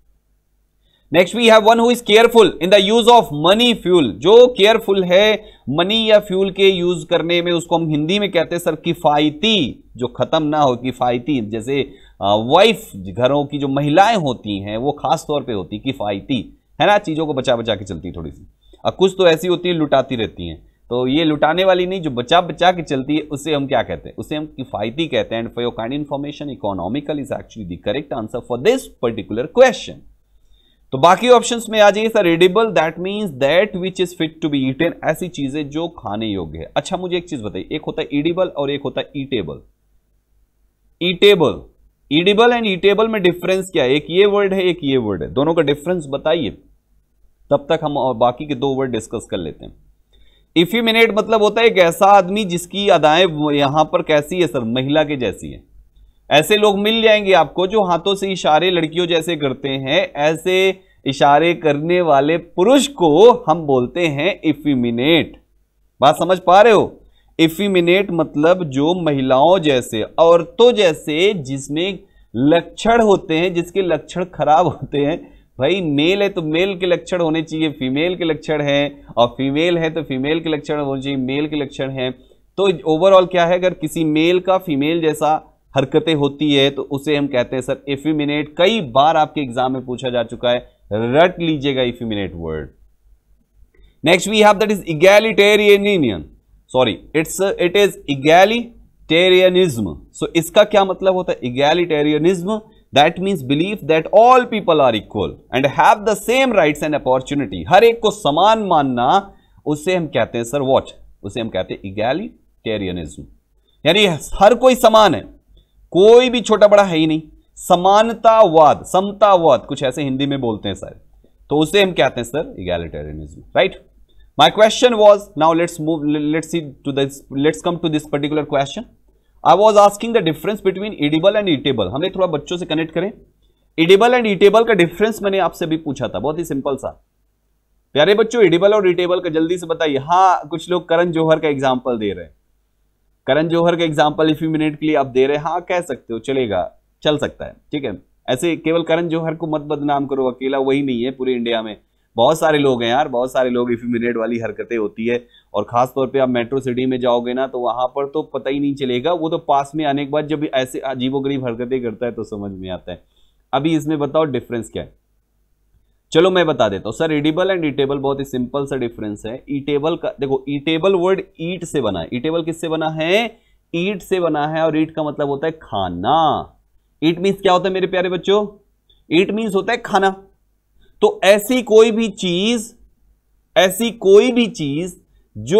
Next we have one who is careful in the use of money fuel. जो केयरफुल है मनी या फ्यूल के यूज करने में, उसको हम हिंदी में कहते हैं सर किफायती, जो खत्म ना हो, किफायती। जैसे वाइफ, घरों की जो महिलाएं होती हैं वो खास तौर पे होती किफायती, है ना, चीजों को बचा बचा के चलती थोड़ी सी। अब कुछ तो ऐसी होती है लुटाती रहती हैं, तो ये लुटाने वाली नहीं, जो बचा बचा के चलती है, उसे हम क्या कहते हैं? उसे हम किफायती कहते हैं। And for your kind information, economical is actually the correct answer for this particular question. तो बाकी ऑप्शंस में आ जाइए sir. Edible that means that which is fit to be eaten, ऐसी चीजें जो खाने योग्य है। अच्छा मुझे एक चीज बताइए, एक होता है ईडिबल और एक होता है eatable. Eatable, edible and eatable में डिफरेंस क्या है? एक ये वर्ड है, एक ये वर्ड है, दोनों का डिफरेंस बताइए, तब तक हम और बाकी के दो वर्ड डिस्कस कर लेते हैं। इफिमिनेट मतलब होता है एक ऐसा आदमी जिसकी अदाएं यहां पर कैसी है सर? महिला के जैसी है। ऐसे लोग मिल जाएंगे आपको जो हाथों से इशारे लड़कियों जैसे करते हैं। ऐसे इशारे करने वाले पुरुष को हम बोलते हैं इफिमिनेट। बात समझ पा रहे हो? इफिमिनेट मतलब जो महिलाओं जैसे, औरतों जैसे जिसमें लक्षण होते हैं, जिसके लक्षण खराब होते हैं। भाई मेल है तो मेल के लक्षण होने चाहिए, फीमेल के लक्षण है, और फीमेल है तो फीमेल के लक्षण होने चाहिए, मेल के लक्षण है। तो ओवरऑल क्या है, अगर किसी मेल का फीमेल जैसा हरकतें होती है तो उसे हम कहते हैं सर इफिमिनेट। कई बार आपके एग्जाम में पूछा जा चुका है, रट लीजिएगा effeminate word. Next we have that is egalitarianian, sorry it's it is egalitarianism. सो इसका क्या मतलब होता है? Egalitarianism that means belief that all people are equal and have the same rights and opportunity. हर एक को समान मानना, उसे हम कहते हैं सर वॉट? उसे हम कहते हैं इगैलिटेरियनिज्म। यानी हर कोई समान है, कोई भी छोटा बड़ा है ही नहीं। समानतावाद, समतावाद कुछ ऐसे हिंदी में बोलते हैं सर, तो उसे हम कहते हैं sir egalitarianism, right? My question was, now let's move, let's see to this, let's come to this particular question. I was asking the difference between edible and eatable. हमें थोड़ा बच्चों से कनेक्ट करें। एडिबल एंड ईटेबल का डिफरेंस मैंने आपसे भी पूछा था, बहुत ही सिंपल सा। प्यारे बच्चों एडिबल और ईटेबल का जल्दी से बताइए। हाँ, कुछ लोग करण जौहर का एग्जाम्पल दे रहे हैं। करण जौहर का एग्जाम्पल इफिमिनेट के लिए आप दे रहे हैं, हाँ कह सकते हो, चलेगा, चल सकता है, ठीक है। ऐसे केवल करण जौहर को मत बदनाम करो, अकेला वही नहीं है, पूरे इंडिया में बहुत सारे लोग हैं यार, बहुत सारे लोग इफिमिनेट वाली हरकतें होती है। और खास तौर पे आप मेट्रो सिटी में जाओगे ना तो वहां पर तो पता ही नहीं चलेगा, वो तो पास में आने के बाद जब ऐसे अजीबोगरीब हरकतें करता है तो समझ में आता है। अभी इसमें बताओ डिफरेंस क्या है? चलो मैं बता देता हूं सर। एडिबल एंड ईटेबल बहुत ही सिंपल सा डिफरेंस है। ईटेबल का देखो, ईटेबल वर्ड ईट से बना है। ईटेबल किससे बना है? ईट से बना है, और ईट का मतलब होता है खाना। ईट मीन्स क्या होता है मेरे प्यारे बच्चों? ईट मीन्स होता है खाना। तो ऐसी कोई भी चीज, ऐसी कोई भी चीज जो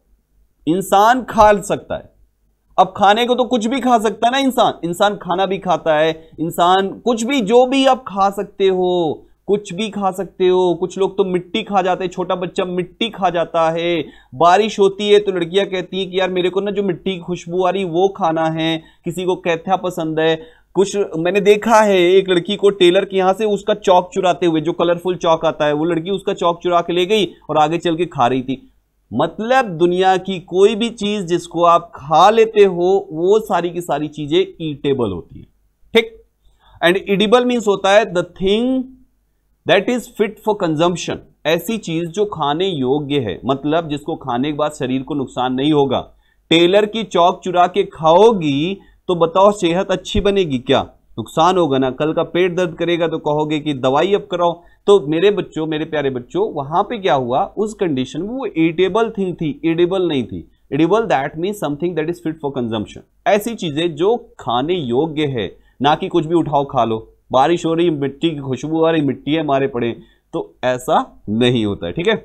इंसान खा सकता है। अब खाने को तो कुछ भी खा सकता है ना इंसान, इंसान खाना भी खाता है, इंसान कुछ भी, जो भी आप खा सकते हो, कुछ भी खा सकते हो। कुछ लोग तो मिट्टी खा जाते हैं, छोटा बच्चा मिट्टी खा जाता है। बारिश होती है तो लड़कियां कहती हैं कि यार मेरे को ना जो मिट्टी की खुशबू आ रही वो खाना है। किसी को कैथ्या पसंद है। कुछ मैंने देखा है एक लड़की को टेलर के यहां से उसका चौक चुराते हुए, जो कलरफुल चौक आता है, वो लड़की उसका चौक चुरा के ले गई और आगे चल के खा रही थी। मतलब दुनिया की कोई भी चीज जिसको आप खा लेते हो वो सारी की सारी चीजें ईटेबल होती है, ठीक। एंड एडिबल मीन्स होता है the thing that is fit for consumption. ऐसी चीज जो खाने योग्य है, मतलब जिसको खाने के बाद शरीर को नुकसान नहीं होगा। टेलर की चौक चुरा के खाओगी तो बताओ सेहत अच्छी बनेगी क्या? नुकसान होगा ना। कल का पेट दर्द करेगा तो कहोगे कि दवाई अब कराओ। तो मेरे बच्चों, मेरे प्यारे बच्चों, वहां पे क्या हुआ, उस कंडीशन में वो ईटेबल थिंग थी, एडिबल नहीं थी। Edible that means something that is fit for consumption. ऐसी चीजें जो खाने योग्य है, ना कि कुछ भी उठाओ खा लो। बारिश हो रही, मिट्टी की खुशबू आ रही, मिट्टी है मारे पड़े, तो ऐसा नहीं होता है, ठीक है।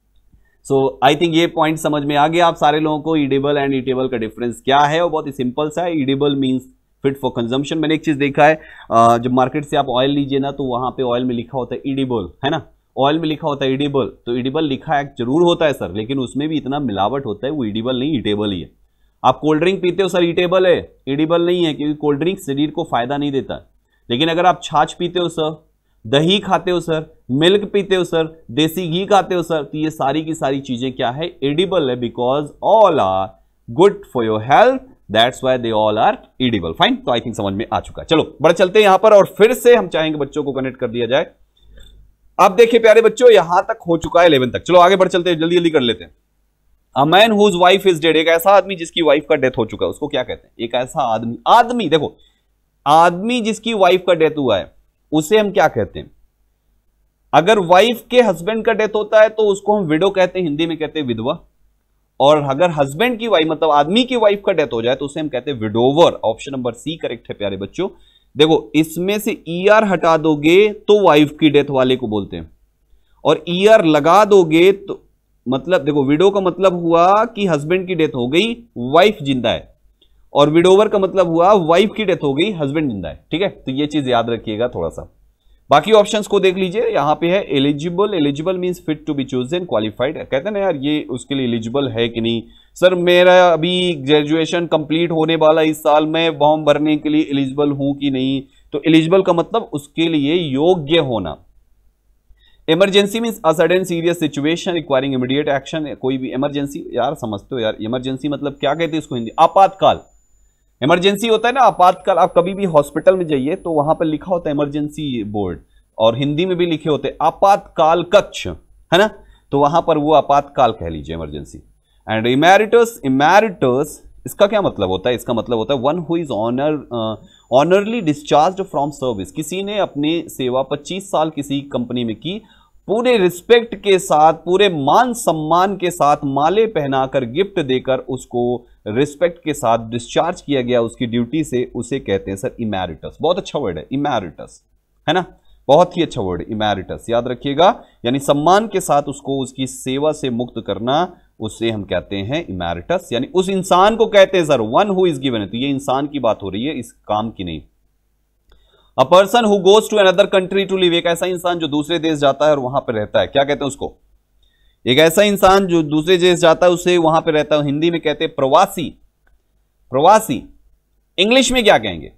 सो आई थिंक ये पॉइंट समझ में आ गया आप सारे लोगों को। ईडेबल एंड ईटेबल का डिफरेंस क्या है, वो बहुत ही सिंपल सा है। Edible means fit for consumption. मैंने एक चीज देखा है, जब मार्केट से आप ऑयल लीजिए ना तो वहां पे ऑयल में लिखा होता है ईडेबल, है ना। ऑयल में लिखा होता है ईडेबल, तो ईडेबल लिखा है जरूर होता है सर, लेकिन उसमें भी इतना मिलावट होता है, वो ईडेबल नहीं ईटेबल ही है। आप कोल्ड ड्रिंक पीते हो सर, ईटेबल है, ईडेबल नहीं है, क्योंकि कोल्ड ड्रिंक शरीर को फायदा नहीं देता। लेकिन अगर आप छाछ पीते हो सर, दही खाते हो सर, मिल्क पीते हो सर, देसी घी खाते हो सर, तो ये सारी की सारी चीजें क्या है, एडिबल है, because all are good for your health, that's why they all are edible. Fine, तो आई थिंक समझ में आ चुका है। चलो बढ़ चलते हैं यहां पर, और फिर से हम चाहेंगे बच्चों को कनेक्ट कर दिया जाए। अब देखिए प्यारे बच्चों, यहां तक हो चुका है इलेवन तक। चलो आगे बढ़ चलते हैं, जल्दी जल्दी कर लेते हैं। A man whose wife is dead, एक ऐसा आदमी जिसकी वाइफ का डेथ हो चुका है, उसको क्या कहते हैं? एक ऐसा आदमी, आदमी देखो, आदमी जिसकी वाइफ का डेथ हुआ है उसे हम क्या कहते हैं? अगर वाइफ के हस्बैंड का डेथ होता है तो उसको हम विडो कहते हैं, हिंदी में कहते हैं विधवा। और अगर हस्बैंड की वाइफ, मतलब आदमी की वाइफ का डेथ हो जाए तो उसे हम कहते हैं widower. Option number C correct है प्यारे बच्चों। देखो इसमें से ईआर हटा दोगे तो वाइफ की डेथ वाले को बोलते हैं, और ईआर लगा दोगे तो मतलब देखो विडो का मतलब हुआ कि हस्बैंड की डेथ हो गई, वाइफ जिंदा है, और विडोवर का मतलब हुआ वाइफ की डेथ हो गई, हस्बैंड जिंदा है। ठीक है, तो ये चीज याद रखिएगा थोड़ा सा। बाकी ऑप्शंस को देख लीजिए, यहां पे है eligible, eligible means fit to be chosen, qualified. कहते हैं ना यार ये उसके लिए एलिजिबल है कि नहीं, सर मेरा अभी ग्रेजुएशन कंप्लीट होने वाला इस साल, मैं फॉर्म भरने के लिए एलिजिबल हूं कि नहीं, तो एलिजिबल का मतलब उसके लिए योग्य होना। Emergency means a sudden serious situation requiring immediate action, कोई भी इमरजेंसी, यार समझते हो यार इमरजेंसी मतलब क्या कहते हैं इसको हिंदी, आपातकाल। इमरजेंसी होता है ना आपातकाल, आप कभी भी हॉस्पिटल में जाइए तो वहां पर लिखा होता है इमरजेंसी बोर्ड, और हिंदी में भी लिखे होते हैं आपातकाल कक्ष, है ना, तो वहां पर वो आपातकाल कह लीजिए इमरजेंसी। एंड इमेरिटस, इमेरिटस इसका क्या मतलब होता है, इसका मतलब होता है one who is honour honourably discharged from service, किसी ने अपनी सेवा पच्चीस साल किसी कंपनी में की, पूरे रिस्पेक्ट के साथ, पूरे मान सम्मान के साथ, माले पहनाकर, गिफ्ट देकर उसको रिस्पेक्ट के साथ डिस्चार्ज किया गया उसकी ड्यूटी से, उसे कहते हैं सर इमेरिटस। बहुत अच्छा वर्ड है इमेरिटस, है ना, बहुत ही अच्छा वर्ड इमेरिटस, याद रखिएगा। यानी सम्मान के साथ उसको उसकी सेवा से मुक्त करना, उसे हम कहते हैं इमेरिटस, यानी उस इंसान को कहते हैं sir one who is given है, तो ये इंसान की बात हो रही है, इस काम की नहीं। A person who goes to another country to live, एक ऐसा इंसान जो दूसरे देश जाता है और वहां पर रहता है, क्या कहते हैं उसको, एक ऐसा इंसान जो दूसरे देश जाता है उसे वहां पर रहता है, हिंदी में कहते हैं प्रवासी। प्रवासी इंग्लिश में क्या कहेंगे,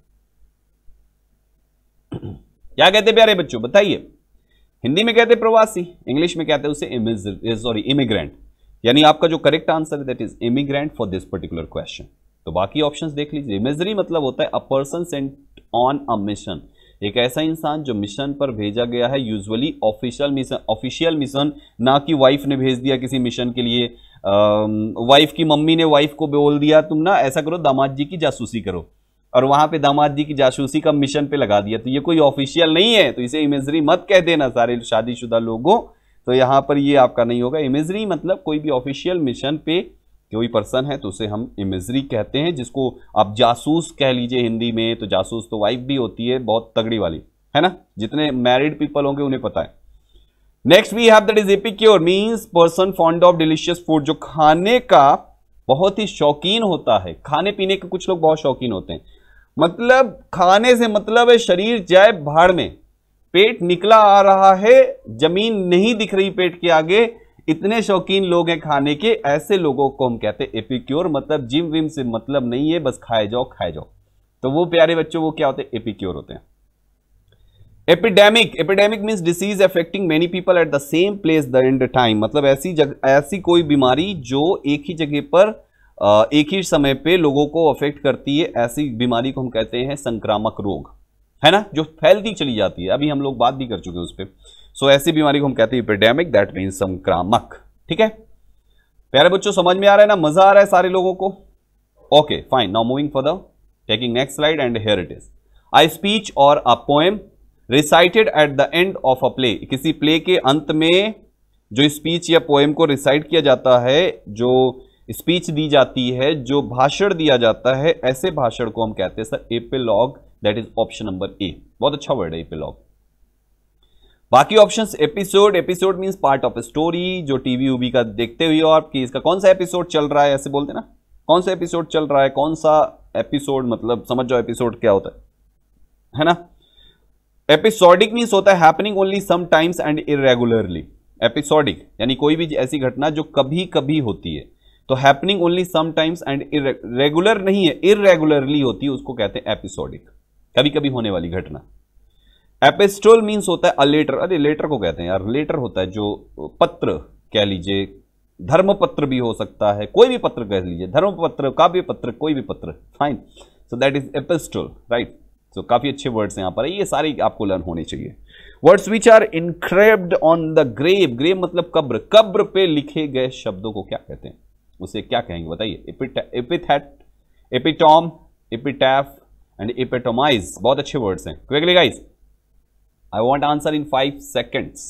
क्या कहते हैं प्यारे बच्चों बताइए, हिंदी में कहते हैं प्रवासी, इंग्लिश में कहते हैं उसे सॉरी इमिग्रेंट, यानी आपका जो करेक्ट आंसर है that is immigrant for this particular question. तो बाकी ऑप्शंस देख लीजिए। इमेजरी मतलब होता है a person sent on a mission, एक ऐसा इंसान जो मिशन पर भेजा गया है, usually official mission, official mission, ना कि वाइफ ने भेज दिया किसी मिशन के लिए, वाइफ की मम्मी ने वाइफ को बोल दिया तुम ना ऐसा करो दामाद जी की जासूसी करो, और वहां पे दामाद जी की जासूसी का मिशन पे लगा दिया, तो ये कोई ऑफिशियल नहीं है, तो इसे इमेजरी मत कह देना सारे शादीशुदा लोगों, तो यहां पर ये आपका नहीं होगा। इमेजरी मतलब कोई भी ऑफिशियल मिशन पे कोई पर्सन है तो उसे हम इमेजरी कहते हैं, जिसको आप जासूस कह लीजिए हिंदी में, तो जासूस तो वाइफ भी होती है बहुत तगड़ी वाली, है ना, जितने मैरिड पीपल होंगे उन्हें पता है। Next we have that is epicure, means person fond of delicious food, जो खाने का बहुत ही शौकीन होता है, खाने पीने के कुछ लोग बहुत शौकीन होते हैं, मतलब खाने से मतलब है शरीर जाए भाड़ में, पेट निकला आ रहा है, जमीन नहीं दिख रही पेट के आगे, इतने शौकीन लोग हैं खाने के, ऐसे लोगों को हम कहते हैं एपिक्योर, मतलब जिम विम से मतलब नहीं है, बस खाए जाओ खाए जाओ, तो वो प्यारे बच्चों वो क्या होते हैं एपिक्योर होते हैं। Epidemic, epidemic means disease affecting many people at the same place the and time, मतलब ऐसी जगह ऐसी कोई बीमारी जो एक ही जगह पर एक ही समय पे लोगों को अफेक्ट करती है, ऐसी बीमारी को हम कहते हैं संक्रामक रोग, है ना, जो फैलती चली जाती है, अभी हम लोग बात भी कर चुके हैं उस पर। सो so, ऐसी बीमारी को हम कहते हैं एपिडेमिक, दैट मींस संक्रामक। ठीक है प्यारे बच्चों, समझ में आ रहा है ना, मजा आ रहा है सारे लोगों को, okay fine. Now moving for the taking next slide and here it is a speech और a poem recited at the end of a play, किसी प्ले के अंत में जो स्पीच या पोएम को रिसाइट किया जाता है, जो स्पीच दी जाती है, जो भाषण दिया जाता है, ऐसे भाषण को हम कहते हैं sir epilogue, that is option number A. बहुत अच्छा वर्ड है एपिलॉग। बाकी options, episode, episode means part of story, जो टीवी वीवी का देखते हुए हो आपकी, इसका कौन सा एपिसोड चल रहा है, ऐसे बोलते ना, कौन सा एपिसोड चल रहा है, कौन सा एपिसोड, मतलब समझ जाओ एपिसोड क्या होता है, है ना। एपिसोडिक मींस होता है happening only some times and irregularly, episodic यानी कोई भी ऐसी घटना जो कभी कभी होती है, तो happening only some times and regular नहीं है, इरेगुलरली होती है, उसको कहते हैं एपिसोडिक, कभी कभी होने वाली घटना। एपिस्टोल मींस होता है अ लेटर, अरे लेटर को कहते हैं यार, लेटर होता है जो पत्र कह लीजिए, धर्म पत्र भी हो सकता है, कोई भी पत्र कह लीजिए, धर्म पत्र, काव्य पत्र, कोई भी पत्र, fine, so that is epistle, right. So काफी अच्छे वर्ड्स यहां पर, ये सारे आपको लर्न होने चाहिए। Words which are inscribed on the grave, grave मतलब कब्र, कब्र पे लिखे गए शब्दों को क्या कहते हैं, उसे क्या कहेंगे बताइए। Epithet, epitome, epitaph and epitomise, बहुत अच्छे वर्ड्स हैं। Quickly guys, I want answer in five seconds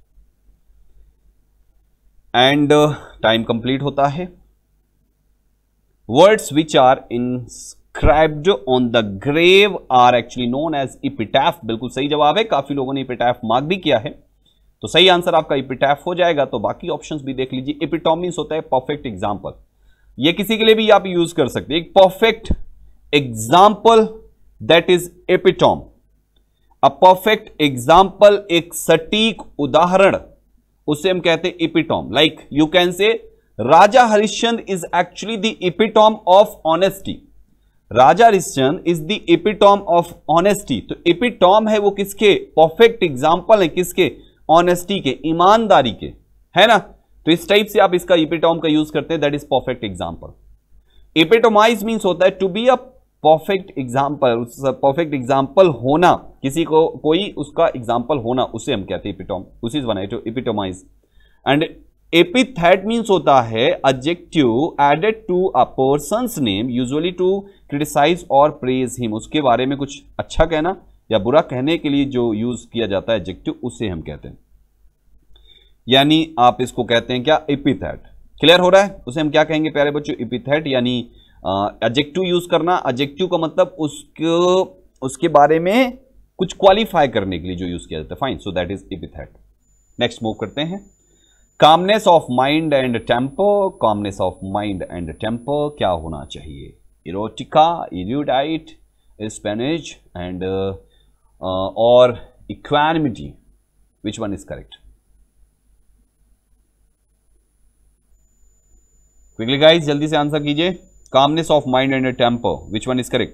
and time complete होता है। Words which are in inscribed on the grave are actually known as epitaph। बिल्कुल सही जवाब है, काफी लोगों ने epitaph मार्क भी किया है, तो सही आंसर आपका epitaph हो जाएगा। तो बाकी ऑप्शंस भी देख लीजिए। epitome मींस होता है परफेक्ट एग्जाम्पल, ये किसी के लिए भी आप यूज कर सकते हैं। एक perfect example that is epitome, a perfect example, एक सटीक उदाहरण, उसे हम कहते हैं epitome। Like you can say Raja Harishchandra is actually the epitome of honesty. Raja Harishchandra is the epitome of honesty. तो एपिटॉम है वो किसके? परफेक्ट एग्जांपल है किसके? ऑनेस्टी के, ईमानदारी के, है ना। तो इस टाइप से आप इसका एपिटॉम का यूज करते हैं, that is perfect example. Epitomise means होता है to be a perfect example, perfect example होना, किसी को कोई उसका एग्जांपल होना, उसे हम कहते हैं एपिटॉम, उसी से बनाए तो एपिटोमाइज। एंड एपिथेट मींस होता है adjective added to a person's name usually to criticise और प्रेज हिम, उसके बारे में कुछ अच्छा कहना या बुरा कहने के लिए जो यूज किया जाता है एडजेक्टिव, उसे हम कहते हैं, यानी आप इसको कहते हैं क्या? एपिथेट। क्लियर हो रहा है? उसे हम क्या कहेंगे प्यारे बच्चों? एपिथेट, यानी एडजेक्टिव यूज करना। एडजेक्टिव का मतलब उसके उसके बारे में कुछ क्वालिफाई करने के लिए जो यूज किया जाता है। Fine, so that is epithet. Next move करते हैं। Calmness of mind and temper, calmness of mind and temper क्या होना चाहिए? इरोटिका, इरूडाइट, स्पेनिश एंड और equanimity, which one is correct? Quickly guys, जल्दी से आंसर कीजिए। Calmness of mind and temper, which one is correct?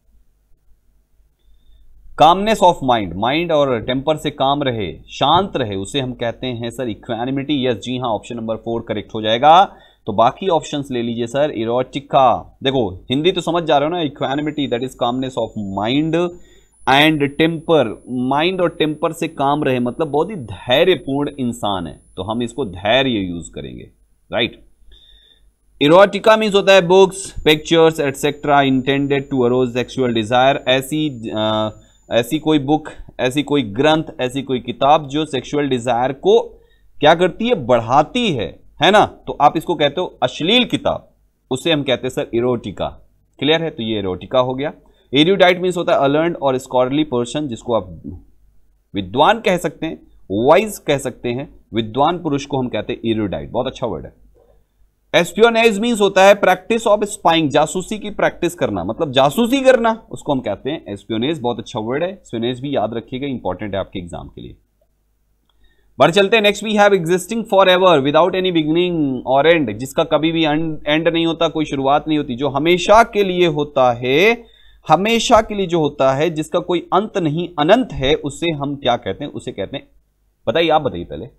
Calmness of mind, mind और टेम्पर से काम रहे, शांत रहे, उसे हम कहते हैं सर इक्वानिमिटी। यस जी हाँ, ऑप्शन नंबर फोर करेक्ट हो जाएगा। तो बाकी ऑप्शंस ले लीजिए सर। इरोटिका, देखो हिंदी तो समझ जा रहे हो ना। Equanimity that is calmness of mind and temper, mind और टेम्पर से काम रहे मतलब बहुत ही धैर्यपूर्ण इंसान है, तो हम इसको धैर्य यूज करेंगे, राइट। इरोटिका मीन्स होता है books, pictures etcetera intended to arouse sexual desire. ऐसी आ, ऐसी कोई बुक, ऐसी कोई ग्रंथ, ऐसी कोई किताब जो सेक्सुअल डिजायर को क्या करती है? बढ़ाती है, है ना। तो आप इसको कहते हो अश्लील किताब, उसे हम कहते हैं सर इरोटिका। क्लियर है? तो ये इरोटिका हो गया। एरुडाइट मीन्स होता है अलर्न और स्कॉलरली पर्सन, जिसको आप विद्वान कह सकते हैं, वाइज कह सकते हैं। विद्वान पुरुष को हम कहते हैं एरुडाइट, बहुत अच्छा वर्ड है। एस्पियोनेज मींस होता है प्रैक्टिस ऑफ स्पाइंग, जासूसी की प्रैक्टिस करना, मतलब जासूसी करना, उसको हम कहते हैं एस्पियोनेज। बहुत अच्छा वर्ड है, एस्पियोनेज भी याद रखिएगा, इंपॉर्टेंट है आपके एग्जाम के लिए। बढ़ चलते हैं। Next we have existing forever without any beginning और एंड, जिसका कभी भी एंड नहीं होता, कोई शुरुआत नहीं होती, जो हमेशा के लिए होता है, हमेशा के लिए जो होता है, जिसका कोई अंत नहीं, अनंत है, उसे हम क्या कहते हैं? उसे कहते हैं, बताइए, आप बताइए पहले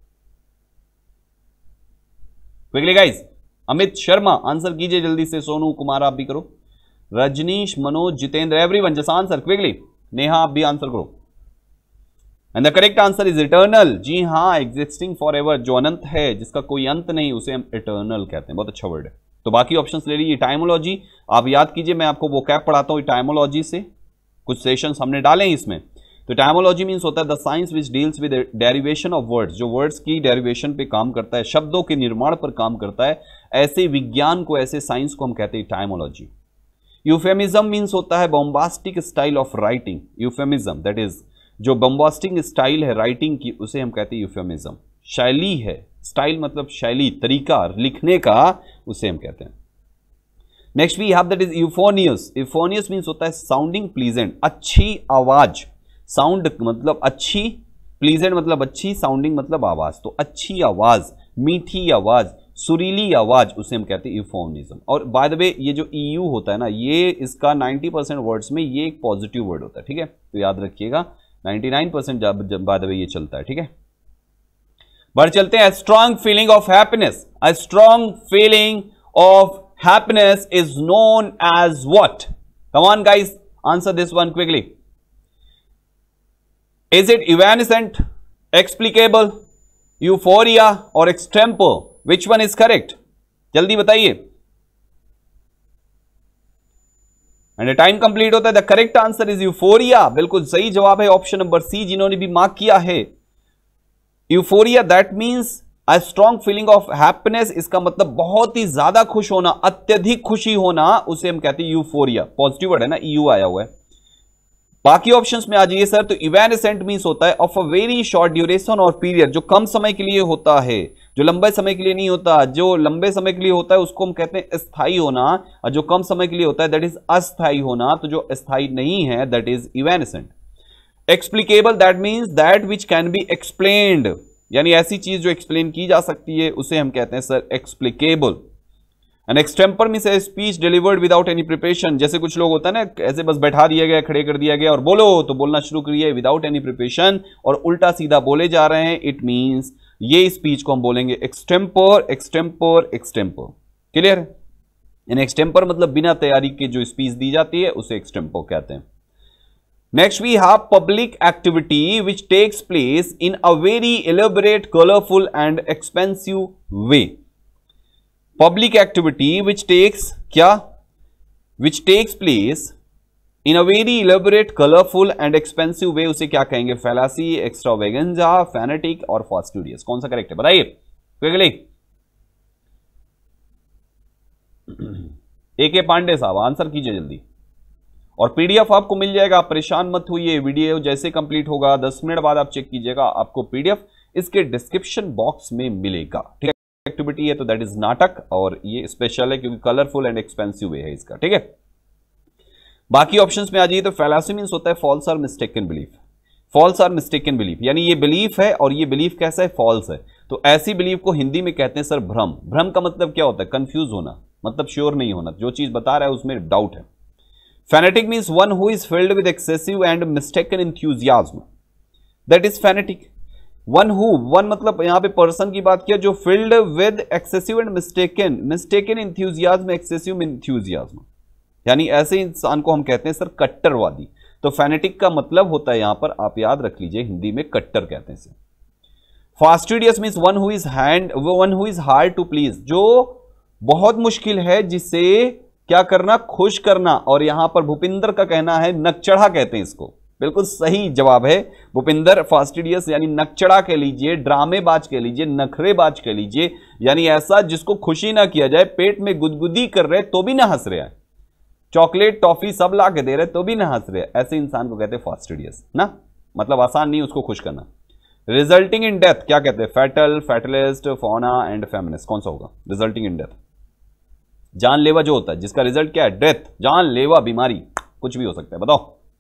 quickly guys. Amit Sharma answer कीजिए जल्दी से। सोनू कुमार आप भी करो, Rajnish, Manoj, Jitendra, everyone just answer quickly. Neha आप भी आंसर करो। And the correct answer is eternal. जी हाँ, एग्जिस्टिंग फॉर एवर, जो अनंत है, जिसका कोई अंत नहीं, उसे हम इटर्नल कहते हैं। बहुत अच्छा वर्ड है। तो बाकी ऑप्शंस ले लीजिए। टाइमोलॉजी आप याद कीजिए, मैं आपको वो कैप पढ़ाता हूँ टाइमोलॉजी से, कुछ सेशंस हमने डाले हैं इसमें। तो टाइमोलॉजी मींस होता है the science which deals with derivation of words, जो वर्ड्स की डेरिवेशन पे काम करता है, शब्दों के निर्माण पर काम करता है, ऐसे विज्ञान को, ऐसे साइंस को हम कहते हैं टाइमोलॉजी। यूफेमिज्म मींस होता है bombastic style of writing. Euphemism that is जो बॉम्बास्टिक स्टाइल है राइटिंग की, उसे हम कहते हैं यूफेमिज्म। शैली है, स्टाइल मतलब शैली, तरीका लिखने का, उसे हम कहते हैं। Next we have that is euphonious. Euphonious means होता है साउंडिंग प्लीजेंट, अच्छी आवाज। साउंड मतलब अच्छी, प्लीजेंट मतलब अच्छी, साउंडिंग मतलब आवाज। तो अच्छी आवाज, मीठी आवाज, सुरीली आवाज, उसे हम कहते हैं यूफोनिज्म। और बाय द वे ये जो ईयू होता है ना, ये इसका नब्बे परसेंट वर्ड्स में ये एक पॉजिटिव वर्ड होता है, ठीक है। तो याद रखिएगा निन्यानवे परसेंट बाय द वे ये चलता है, ठीक है। बढ़ चलते हैं। Strong feeling of happiness. A strong feeling of happiness is known as what? Come on guys, answer this one quickly. Is it evanescent, explicable, euphoria or extempore? Which one is correct? जल्दी बताइए। एंड टाइम कंप्लीट होता है। The correct answer is euphoria. बिल्कुल सही जवाब है ऑप्शन नंबर सी, जिन्होंने भी मार्क किया है। Euphoria that means a strong feeling of happiness, इसका मतलब बहुत ही ज्यादा खुश होना, अत्यधिक खुशी होना, उसे हम कहते हैं यूफोरिया। पॉजिटिव वर्ड है ना, ईयू आया हुआ है। बाकी ऑप्शंस में आ जाइए सर। तो इवेनेसेंट मींस होता है of a very short duration और पीरियड, जो कम समय के लिए होता है, जो लंबे समय के लिए नहीं होता। जो लंबे समय के लिए होता है उसको हम कहते हैं स्थायी होना, और जो कम समय के लिए होता है दैट इज अस्थायी होना। तो जो स्थायी नहीं है that is evanescent. Explicable that means that which can be explained, यानी ऐसी चीज जो एक्सप्लेन की जा सकती है उसे हम कहते हैं sir explicable. An extempore means a speech delivered without any preparation, जैसे कुछ लोग होता है ना, ऐसे बस बैठा दिया गया, खड़े कर दिया गया और बोलो तो बोलना शुरू करिए विदाउट एनी प्रिपरेशन, और उल्टा सीधा बोले जा रहे हैं, इट मींस ये स्पीच को हम बोलेंगे एक्सटेम्पर, एक्सटेम्पर, एक्सटेम्पर। क्लियर? इन एक्सटेम्पर मतलब बिना तैयारी के जो स्पीच दी जाती है उसे एक्सटेम्पर कहते हैं। Next we have public activity which takes place in a very elaborate, colorful and expensive way. Public activity which takes क्या? Which takes place in a very elaborate, colorful and expensive way, उसे क्या कहेंगे? Fallacy, extravaganza, fanatic और fastidious। कौन सा करेक्ट है बताइए क्विकली। ए के पांडे साहब आंसर कीजिए जल्दी, और पीडीएफ आपको मिल जाएगा, आप परेशान मत होइए। वीडियो जैसे कंप्लीट होगा दस मिनट बाद आप चेक कीजिएगा, आपको पीडीएफ इसके डिस्क्रिप्शन बॉक्स में मिलेगा। ठीक है, एक्टिविटी है तो दैट इज नाटक, और ये स्पेशल है क्योंकि कलरफुल एंड एक्सपेंसिव वे है इसका। ठीक है, बाकी ऑप्शंस में आ जाइए। तो फैलासी मींस होता है फॉल्स और मिस्टेकन बिलीफ। फॉल्स और मिस्टेकन बिलीफ यानी ये बिलीफ है और ये बिलीफ कैसा है? फॉल्स है। तो ऐसी बिलीफ को हिंदी में कहते हैं सर भ्रम। भ्रम का मतलब क्या होता है? कंफ्यूज होना, मतलब श्योर नहीं होना, जो चीज बता रहा है उसमें डाउट है। Fanatic means one who is filled with excessive and mistaken enthusiasm. That is fanatic. One who, one मतलब यहां पे पर्सन की बात किया जो filled with excessive and mistaken, mistaken enthusiasm, excessive enthusiasm, यानी ऐसे इंसान को हम कहते हैं सर कट्टरवादी। तो फैनेटिक का मतलब होता है यहां पर, आप याद रख लीजिए, हिंदी में कट्टर कहते हैं इसे। Fastidious means one who is hand one who is hard to please, जो बहुत मुश्किल है जिसे क्या करना? खुश करना। और यहां पर भूपिंदर का कहना है नकचढ़ा कहते हैं इसको। बिल्कुल सही जवाब है भूपिंदर। फास्टिडियस यानी नकचढ़ा कह लीजिए, ड्रामेबाज कह लीजिए, नखरेबाज कह लीजिए, यानी ऐसा जिसको खुशी ना किया जाए, पेट में गुदगुदी कर रहे तो भी ना हंस रहे हैं, चॉकलेट टॉफी सब ला के दे रहे तो भी ना हंस रहे, ऐसे इंसान को कहते हैं फास्टिडियस ना। मतलब आसान नहीं उसको खुश करना। रिजल्टिंग इन डेथ क्या कहते हैं? Fatal, fatalist, fauna and feminist. कौन सा होगा? Resulting in death. जानलेवा जो होता है जिसका रिजल्ट क्या है? डेथ। जानलेवा बीमारी कुछ भी हो सकता है, बताओ।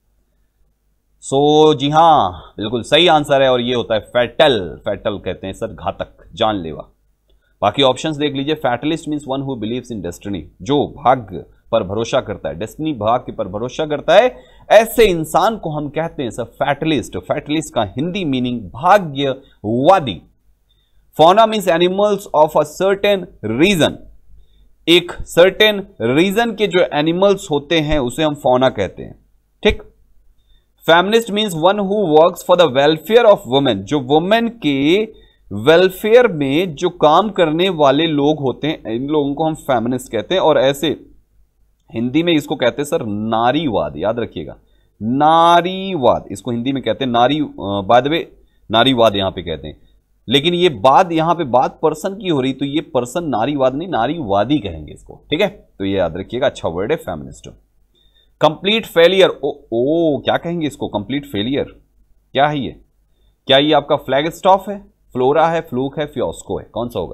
सो so, जी हां बिल्कुल सही आंसर है, और ये होता है फैटल। फैटल कहते हैं सर घातक, जानलेवा। बाकी ऑप्शंस देख लीजिए। Fatalist means one who believes in destiny, जो भाग्य पर भरोसा करता है, डेस्टिनी भाग्य पर भरोसा करता है, ऐसे इंसान को हम कहते हैं सर फैटलिस्ट। फैटलिस्ट का हिंदी मीनिंग भाग्यवादी। Fauna means animals of a certain region, एक सर्टेन रीजन के जो एनिमल्स होते हैं उसे हम फौना कहते हैं। ठीक। Feminist means one who works for the welfare of women, जो वुमेन के वेलफेयर में जो काम करने वाले लोग होते हैं इन लोगों को हम फेमिनिस्ट कहते हैं। और ऐसे हिंदी में इसको कहते हैं सर नारीवाद, याद रखिएगा, नारीवाद इसको हिंदी में कहते हैं। नारी बाय द वे नारीवाद यहां पे कहते हैं, लेकिन ये बात यहां पे बात पर्सन की हो रही, तो ये पर्सन नारीवाद नहीं नारीवादी कहेंगे इसको। ठीक है, तो ये याद रखिएगा, अच्छा वर्ड है फेमिनिस्ट। कंप्लीट फेलियर, ओ ओ क्या कहेंगे इसको? कंप्लीट फेलियर क्या है ये? क्या ये आपका फ्लैग स्टॉफ है, फ्लोरा है, फ्लूक है, फियोस्को है? कौन सा होगा?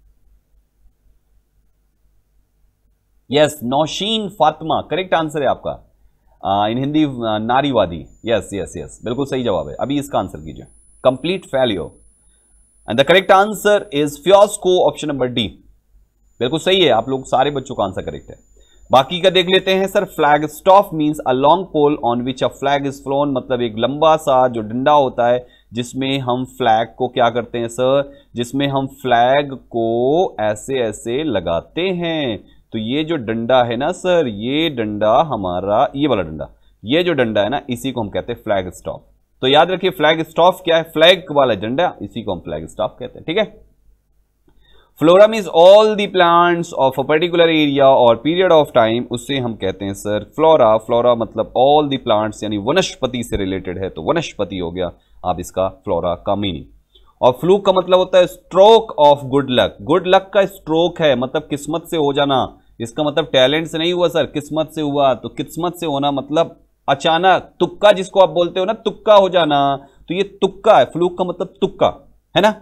Yes, Nausheen Fatima correct answer है आपका। आ, इन हिंदी नारीवादी। यस यस यस बिल्कुल सही जवाब है। अभी इसका आंसर कीजिए। Complete failure and the correct answer is fiasco, option number D. बिल्कुल सही है, आप लोग सारे बच्चों का आंसर करेक्ट है। बाकी का देख लेते हैं sir. Flagstaff means a long pole on which a flag is flown, मतलब एक लंबा सा जो डंडा होता है जिसमें हम फ्लैग को क्या करते हैं सर? जिसमें हम फ्लैग को ऐसे ऐसे लगाते हैं। तो ये जो डंडा है ना सर, ये डंडा हमारा, ये वाला डंडा, ये जो डंडा है ना, इसी को हम कहते हैं फ्लैग स्टॉफ। तो याद रखिए फ्लैग स्टॉफ क्या है? फ्लैग वाला डंडा, इसी को हम फ्लैग स्टॉफ कहते हैं। ठीक है। Flora means all the plants of a particular area और पीरियड ऑफ टाइम, उससे हम कहते हैं सर फ्लोरा। फ्लोरा मतलब ऑल दी प्लांट्स, यानी वनस्पति से रिलेटेड है, तो वनस्पति हो गया आप इसका फ्लोरा का मीनिंग। और फ्लूक का मतलब होता है stroke of good luck. Good luck का स्ट्रोक है, मतलब किस्मत से हो जाना। इसका मतलब टैलेंट से नहीं हुआ सर, किस्मत से हुआ। तो किस्मत से होना मतलब अचानक, तुक्का जिसको आप बोलते हो ना, तुक्का हो जाना, तो ये तुक्का है। फ्लूक का मतलब तुक्का है ना।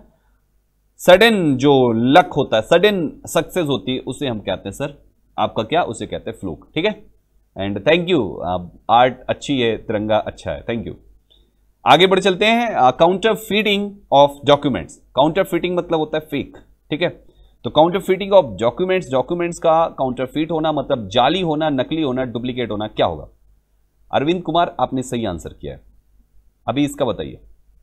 सडन जो लक होता है, सडन सक्सेस होती है, उसे हम कहते हैं सर आपका क्या, उसे कहते हैं फ्लूक। ठीक है, एंड थैंक यू। आर्ट अच्छी है, तिरंगा अच्छा है, थैंक यू। आगे बढ़ चलते हैं। Counterfeiting of documents. Counterfeiting मतलब होता है फेक। ठीक है, तो counterfeiting of documents, documents का काउंटर फीट होना मतलब जाली होना, नकली होना, डुप्लीकेट होना, क्या होगा? अरविंद कुमार आपने सही आंसर किया है। अभी इसका बताइए,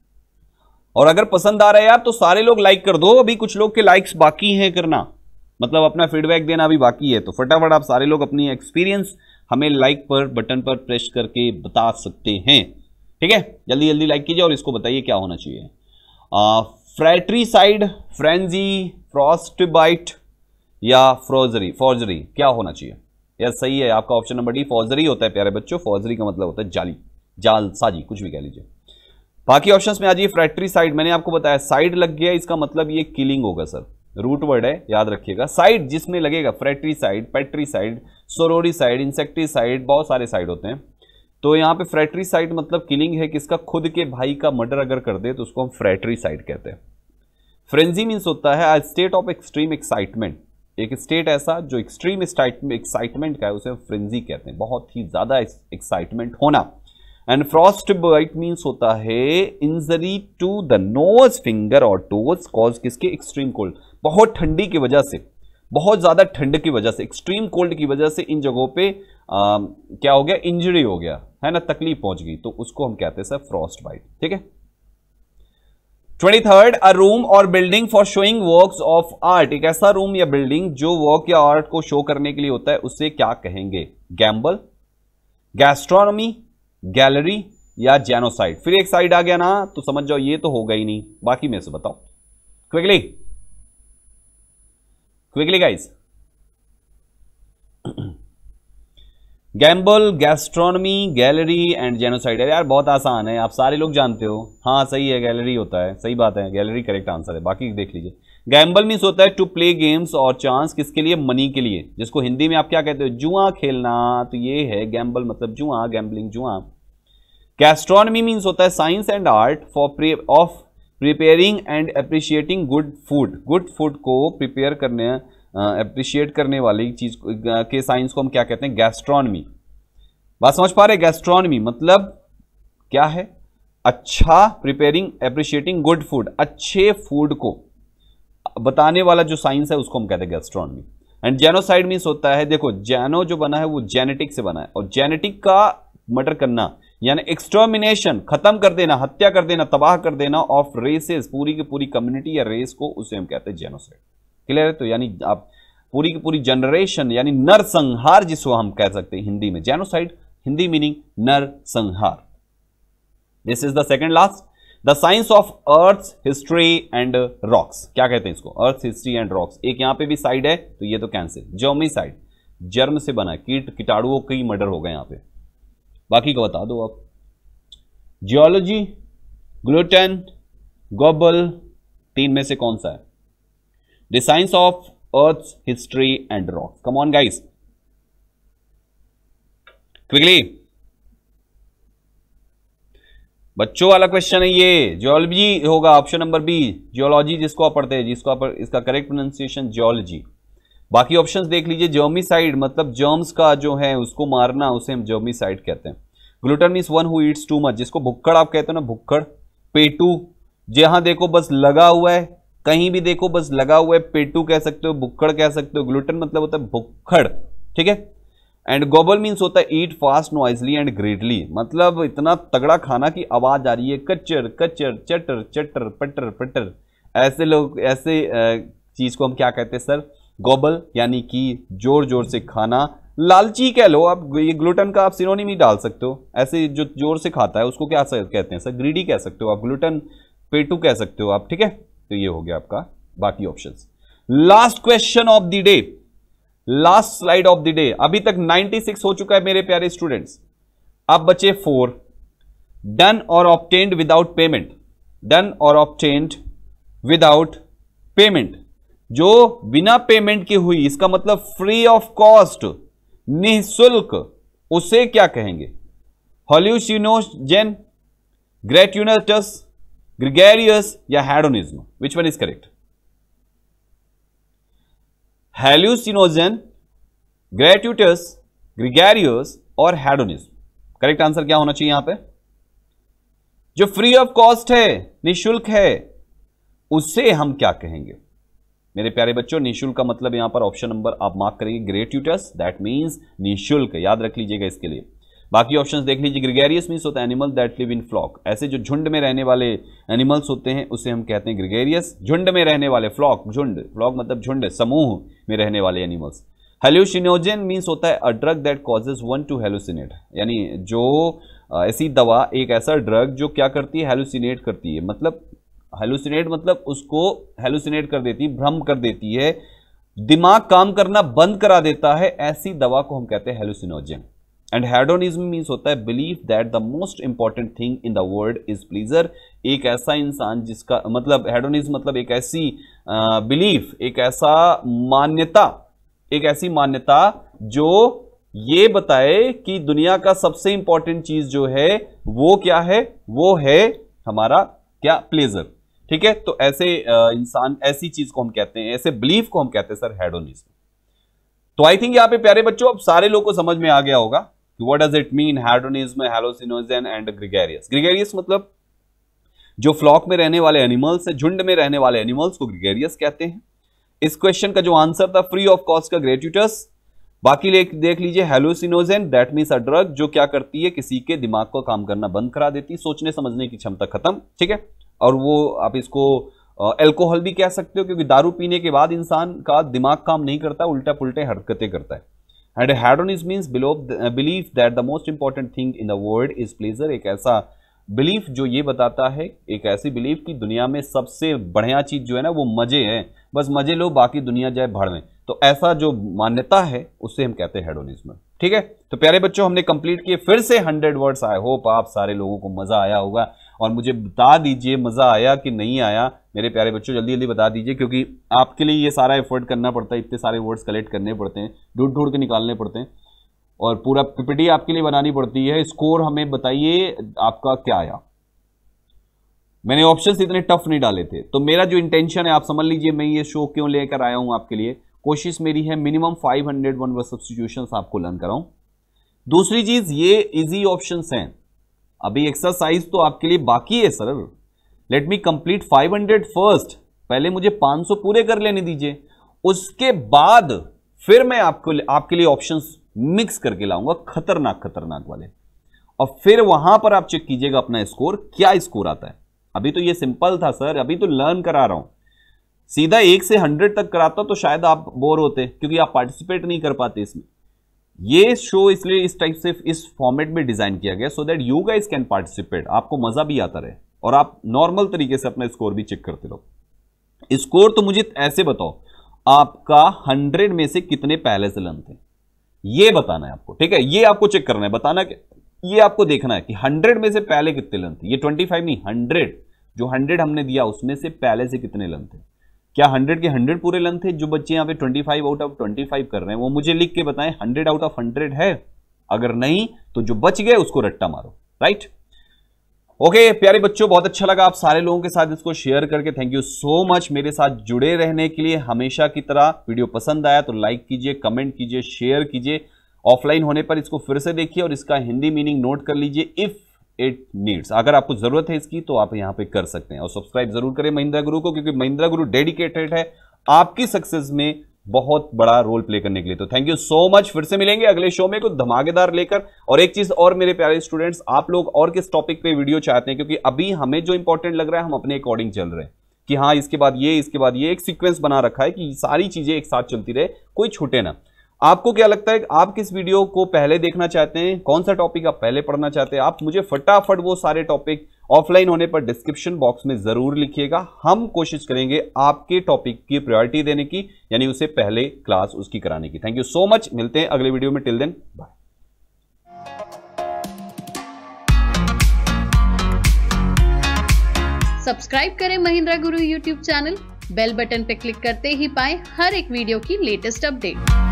और अगर पसंद आ रहा है यार तो सारे लोग लाइक कर दो। अभी कुछ लोग के लाइक्स बाकी हैं करना, मतलब अपना फीडबैक देना अभी बाकी है, तो फटाफट आप सारे लोग अपनी एक्सपीरियंस हमें लाइक पर बटन पर प्रेस करके बता सकते हैं। ठीक है, जल्दी जल्दी लाइक कीजिए और इसको बताइए क्या होना चाहिए। फ्रैट्रीसाइड, फ्रेंजी, फ्रॉस्टबाइट या फ्रोजरी, फॉर्जरी, क्या होना चाहिए? यह सही है आपका ऑप्शन नंबर डी, फॉर्जरी होता है प्यारे बच्चों। फॉर्जरी का मतलब होता है जाली, जाल साजी, कुछ भी कह लीजिए। बाकी ऑप्शंस में आ जाइए। फ्रैट्रीसाइड, मैंने आपको बताया साइड लग गया, इसका मतलब ये किलिंग होगा सर, रूट वर्ड है, याद रखिएगा। साइड जिसमें लगेगा, फ्रैट्रीसाइड, पेट्रीसाइड, सोरोरीसाइड, इंसेक्टिसाइड, बहुत सारे साइड होते हैं। तो यहाँ पे फ्रैट्रीसाइड मतलब किलिंग है, किसका, खुद के भाई का मर्डर अगर कर दे तो उसको हम फ्रैट्रीसाइड कहते हैं। फ्रेंजी मीन्स होता है a state of extreme excitement. एक स्टेट ऐसा जो एक्सट्रीम एक्साइटमेंट का है उसे हम फ्रेंजी कहते हैं, बहुत ही ज्यादा एक्साइटमेंट होना। एंड फ्रॉस्ट बाइट मीन्स होता है injury to the nose, finger और टोज, कॉज किसके, एक्सट्रीम कोल्ड, बहुत ठंडी की वजह से, बहुत ज्यादा ठंड की वजह से, एक्सट्रीम कोल्ड की वजह से इन जगहों पे आ, क्या हो गया, इंजरी हो गया है ना, तकलीफ पहुंच गई, तो उसको हम कहते हैं सर फ्रॉस्ट बाइट। ठीक है। ट्वेंटी थर्ड, अ रूम और building for showing works of art. एक ऐसा रूम या बिल्डिंग जो वर्क या आर्ट को शो करने के लिए होता है, उसे क्या कहेंगे? गैम्बल, गैस्ट्रोनॉमी, गैलरी या जेनोसाइड। फिर एक साइड आ गया ना तो समझ जाओ ये तो होगा ही नहीं, बाकी में से बताओ quickly quickly guys. Gamble, gastronomy, gallery and genocide. यार बहुत आसान है, आप सारे लोग जानते हो। हाँ सही है, गैलरी होता है, सही बात है, गैलरी करेक्ट आंसर है। बाकी देख लीजिए। गैम्बल मीन्स होता है टू प्ले गेम्स और चांस, किसके लिए, मनी के लिए, जिसको हिंदी में आप क्या कहते हो, जुआ खेलना, तो ये है गैम्बल मतलब जुआ, गैम्बलिंग, जुआ। गैस्ट्रोनॉमी मीन्स होता है science and art for of preparing and appreciating good food. Good food को प्रिपेयर करने, अप्रिशिएट uh, करने वाली चीज uh, के साइंस को हम क्या कहते हैं, गैस्ट्रोनॉमी। बात समझ पा रहे? गैस्ट्रोनॉमी मतलब क्या है, अच्छा, प्रिपेयरिंग अप्रिशिएटिंग गुड फूड, अच्छे फूड को बताने वाला जो साइंस है उसको हम कहते हैं गैस्ट्रोनॉमी। एंड जेनोसाइड मीन्स होता है, देखो जेनो जो बना है वो जेनेटिक से बना है, और जेनेटिक का मर्डर करना यानी एक्सटर्मिनेशन, खत्म कर देना, हत्या कर देना, तबाह कर देना ऑफ रेसेस, पूरी की पूरी कम्युनिटी या रेस को, उसे हम कहते हैं जेनोसाइड। क्लियर है? तो यानी आप पूरी की पूरी जनरेशन यानी नरसंहार जिसको हम कह सकते हैं हिंदी में, जेनोसाइड, हिंदी मीनिंग नरसंहार। This is the second last, the science of earth history and rocks. क्या कहते हैं इसको, अर्थ हिस्ट्री एंड रॉक्स। एक यहां पे भी साइड है तो ये तो कैंसिल। जर्मिसाइड, जर्म से बना है, कीट कीटाणुओं की मर्डर हो गए यहां पे। बाकी को बता दो आप। जियोलॉजी, ग्लूटेन, गोबल, तीन में से कौन सा है? The science of Earth's history and rocks. Come on, guys. Quickly. बच्चों वाला क्वेश्चन है ये, जियोलॉजी होगा ऑप्शन नंबर बी, जियोलॉजी जिसको आप पढ़ते हैं, जिसको आप इसका करेक्ट प्रोनाउंसिएशन जियोलॉजी। बाकी ऑप्शंस देख लीजिए। जर्मिसाइड मतलब जर्म्स का जो है उसको मारना, उसे हम जर्मिसाइड कहते हैं। Glutton means one who eats too much, जिसको भुक्कड़ आप कहते हो ना, भुक्कड़। पेटू, जहां देखो बस लगा हुआ है, कहीं भी देखो बस लगा हुआ है, पेटू कह सकते हो, भुक्कड़ कह सकते हो। ग्लूटन मतलब होता है भुक्कड़, ठीक है। एंड गोबल मीन्स होता है eat fast, noisily and greatly, मतलब इतना तगड़ा खाना की आवाज आ रही है, कच्चर कच्चर, चटर चटर, पटर पटर, ऐसे लोग, ऐसे चीज को हम क्या कहते हैं सर, गोबल, यानी कि जोर जोर से खाना। लालची कह लो आप, ये ग्लूटन का आप सिनोनिम ही डाल सकते हो, ऐसे जो जोर से खाता है उसको क्या कहते हैं सर, ग्रीडी कह सकते हो आप, ग्लूटन पेटू कह सकते हो आप, ठीक है। तो ये हो गया आपका बाकी options. Last question of the day, last slide of the day. अभी तक छियानवे हो चुका है मेरे प्यारे स्टूडेंट्स, अब बचे फोर। डन और ऑब्टेन्ड विदाउट पेमेंट, डन और ऑब्टेन्ड विदाउट पेमेंट, जो बिना पेमेंट की हुई, इसका मतलब फ्री ऑफ कॉस्ट, निःशुल्क, उसे क्या कहेंगे? हॉल्यूसिनोजेन, ग्रेट्यूटस, ग्रेगरियस या hedonism? Which one is correct? Hallucinogen, gratuitous, gregarious और हेडोनिज्म? करेक्ट आंसर क्या होना चाहिए यहां पे? जो फ्री ऑफ कॉस्ट है, निःशुल्क है, उसे हम क्या कहेंगे मेरे प्यारे बच्चों? निःशुल्क का मतलब यहां पर ऑप्शन नंबर आप मार्क करेंगे, ग्रेट्यूटस, दैट मींस निःशुल्क, याद रख लीजिएगा इसके लिए। बाकी ऑप्शंस देख लीजिए। ग्रेगरियस मींस होता है animal that live in flock, ऐसे जो झुंड में रहने वाले एनिमल्स होते हैं उसे हम कहते हैं ग्रेगरियस। झुंड में रहने वाले, फ्लॉक, झुंड, फ्लॉक मतलब झुंड, समूह में रहने वाले एनिमल्स। हेल्यूसिनोजेन मींस होता है a drug that causes one to hallucinate, यानी जो ऐसी दवा, एक ऐसा ड्रग जो क्या करती है? हेलुसिनेट करती है। मतलब हेलुसिनेट मतलब उसको हेलुसिनेट कर देती है, भ्रम कर देती है, दिमाग काम करना बंद करा देता है, ऐसी दवा को हम कहते हैं हेलुसिनोजेन। एंड हेडोनिज्म मींस होता है belief that the most important thing in the world is pleasure, एक ऐसा इंसान जिसका मतलब, हेडोनिज्म मतलब एक ऐसी बिलीफ, एक ऐसा मान्यता, एक ऐसी मान्यता जो ये बताए कि दुनिया का सबसे इंपॉर्टेंट चीज जो है वो क्या है? वो है हमारा क्या? प्लेजर। ठीक है, तो ऐसे इंसान, ऐसी चीज को हम कहते हैं, ऐसे बिलीफ को हम कहते हैं सर हेडोनिज्म। तो आई थिंक यहां पे प्यारे बच्चों अब सारे लोगों को समझ में आ गया होगा कि what does it mean hedonism, hallucinogen and gregarious. Gregarious मतलब जो फ्लॉक में रहने वाले एनिमल्स है, झुंड में रहने वाले एनिमल्स को ग्रेगरियस कहते हैं। इस क्वेश्चन का जो आंसर था फ्री ऑफ कॉस्ट का ग्रेट्यूटस। बाकी देख लीजिए hallucinogen, that means a drug जो क्या करती है? किसी के दिमाग को काम करना बंद करा देती है, सोचने समझने की क्षमता खत्म। ठीक है, और वो आप इसको अल्कोहल भी कह सकते हो, क्योंकि दारू पीने के बाद इंसान का दिमाग काम नहीं करता, उल्टा पुल्टे हरकतें करता है। And hedonism means belief that the most important thing in the world is pleasure, एक ऐसा बिलीफ जो ये बताता है, एक ऐसी बिलीफ कि दुनिया में सबसे बढ़िया चीज जो है ना वो मजे है, बस मजे लो, बाकी दुनिया जाए भाड़ में। तो ऐसा जो मान्यता है उसे हम कहते हैं हेडोनिज्म। ठीक है, तो प्यारे बच्चों हमने कंप्लीट किए फिर से हंड्रेड वर्ड्स। आई होप आप सारे लोगों को मजा आया होगा, और मुझे बता दीजिए मजा आया कि नहीं आया मेरे प्यारे बच्चों, जल्दी जल्दी बता दीजिए, क्योंकि आपके लिए ये सारा एफर्ट करना पड़ता है, इतने सारे वर्ड्स कलेक्ट करने पड़ते हैं, ढूंढ ढूंढ के निकालने पड़ते हैं, और पूरा पीपीटी आपके लिए बनानी पड़ती है। स्कोर हमें बताइए आपका क्या आया। मैंने ऑप्शंस इतने टफ नहीं डाले थे, तो मेरा जो इंटेंशन है आप समझ लीजिए, मैं ये शो क्यों लेकर आया हूं आपके लिए। कोशिश मेरी है minimum five hundred one word substitutions आपको लर्न कराऊं। दूसरी चीज, ये इजी ऑप्शंस हैं, अभी एक्सरसाइज तो आपके लिए बाकी है sir. Let me complete five hundred first, पहले मुझे पाँच सौ पूरे कर लेने दीजिए, उसके बाद फिर मैं आपको आपके लिए ऑप्शंस मिक्स करके लाऊंगा, खतरनाक खतरनाक वाले, और फिर वहां पर आप चेक कीजिएगा अपना स्कोर, क्या स्कोर आता है। अभी तो ये सिंपल था सर, अभी तो लर्न करा रहा हूं। सीधा एक से हंड्रेड तक कराता तो शायद आप बोर होते, क्योंकि आप पार्टिसिपेट नहीं कर पाते इसमें। ये शो इसलिए इस टाइप से इस फॉर्मेट में डिजाइन किया गया, so that you guys can participate, आपको मजा भी आता रहे और आप नॉर्मल तरीके से अपना स्कोर भी चेक करते रहो। स्कोर तो मुझे ऐसे बताओ, आपका हंड्रेड में से कितने पहले से लर्न थे, ये बताना है आपको। ठीक है, ये आपको चेक करना है, बताना क्या, ये आपको देखना है कि हंड्रेड में से पहले कितने लन थे। ये ट्वेंटी फाइव नहीं, हंड्रेड, जो हंड्रेड हमने दिया उसमें से पहले से कितने लन थे। क्या हंड्रेड के हंड्रेड पूरे लन थे? जो बच्चे यहां पे twenty five out of twenty five कर रहे हैं वो मुझे लिख के बताएं हंड्रेड आउट ऑफ हंड्रेड है। अगर नहीं तो जो बच गए उसको रट्टा मारो। राइट, ओके प्यारे बच्चों, बहुत अच्छा लगा आप सारे लोगों के साथ इसको शेयर करके। थैंक यू सो मच मेरे साथ जुड़े रहने के लिए हमेशा की तरह। वीडियो पसंद आया तो लाइक कीजिए, कमेंट कीजिए, शेयर कीजिए। ऑफलाइन होने पर इसको फिर से देखिए और इसका हिंदी मीनिंग नोट कर लीजिए इफ इट नीड्स। अगर आपको जरूरत है इसकी तो आप यहां पे कर सकते हैं, और सब्सक्राइब जरूर करें महिंद्रा गुरु को, क्योंकि महिंद्रा गुरु डेडिकेटेड है आपकी सक्सेस में बहुत बड़ा रोल प्ले करने के लिए। तो थैंक यू सो मच, फिर से मिलेंगे अगले शो में कुछ धमाकेदार लेकर। और एक चीज और मेरे प्यारे स्टूडेंट्स, आप लोग और किस टॉपिक पे वीडियो चाहते हैं, क्योंकि अभी हमें जो इंपॉर्टेंट लग रहा है हम अपने अकॉर्डिंग चल रहे हैं कि हाँ इसके बाद ये, इसके बाद ये, एक सीक्वेंस बना रखा है कि सारी चीजें एक साथ चलती रहे, कोई छूटे ना। आपको क्या लगता है, आप किस वीडियो को पहले देखना चाहते हैं, कौन सा टॉपिक आप पहले पढ़ना चाहते हैं? आप मुझे फटाफट वो सारे टॉपिक ऑफलाइन होने पर डिस्क्रिप्शन बॉक्स में जरूर लिखिएगा। हम कोशिश करेंगे आपके टॉपिक की प्रायोरिटी देने की, यानी उसे पहले क्लास उसकी कराने की। थैंक यू सो मच, मिलते हैं अगले वीडियो में। Till then bye. सब्सक्राइब करें Mahindra Guru YouTube channel. Bell button पर क्लिक करते ही पाएं हर एक वीडियो की लेटेस्ट अपडेट।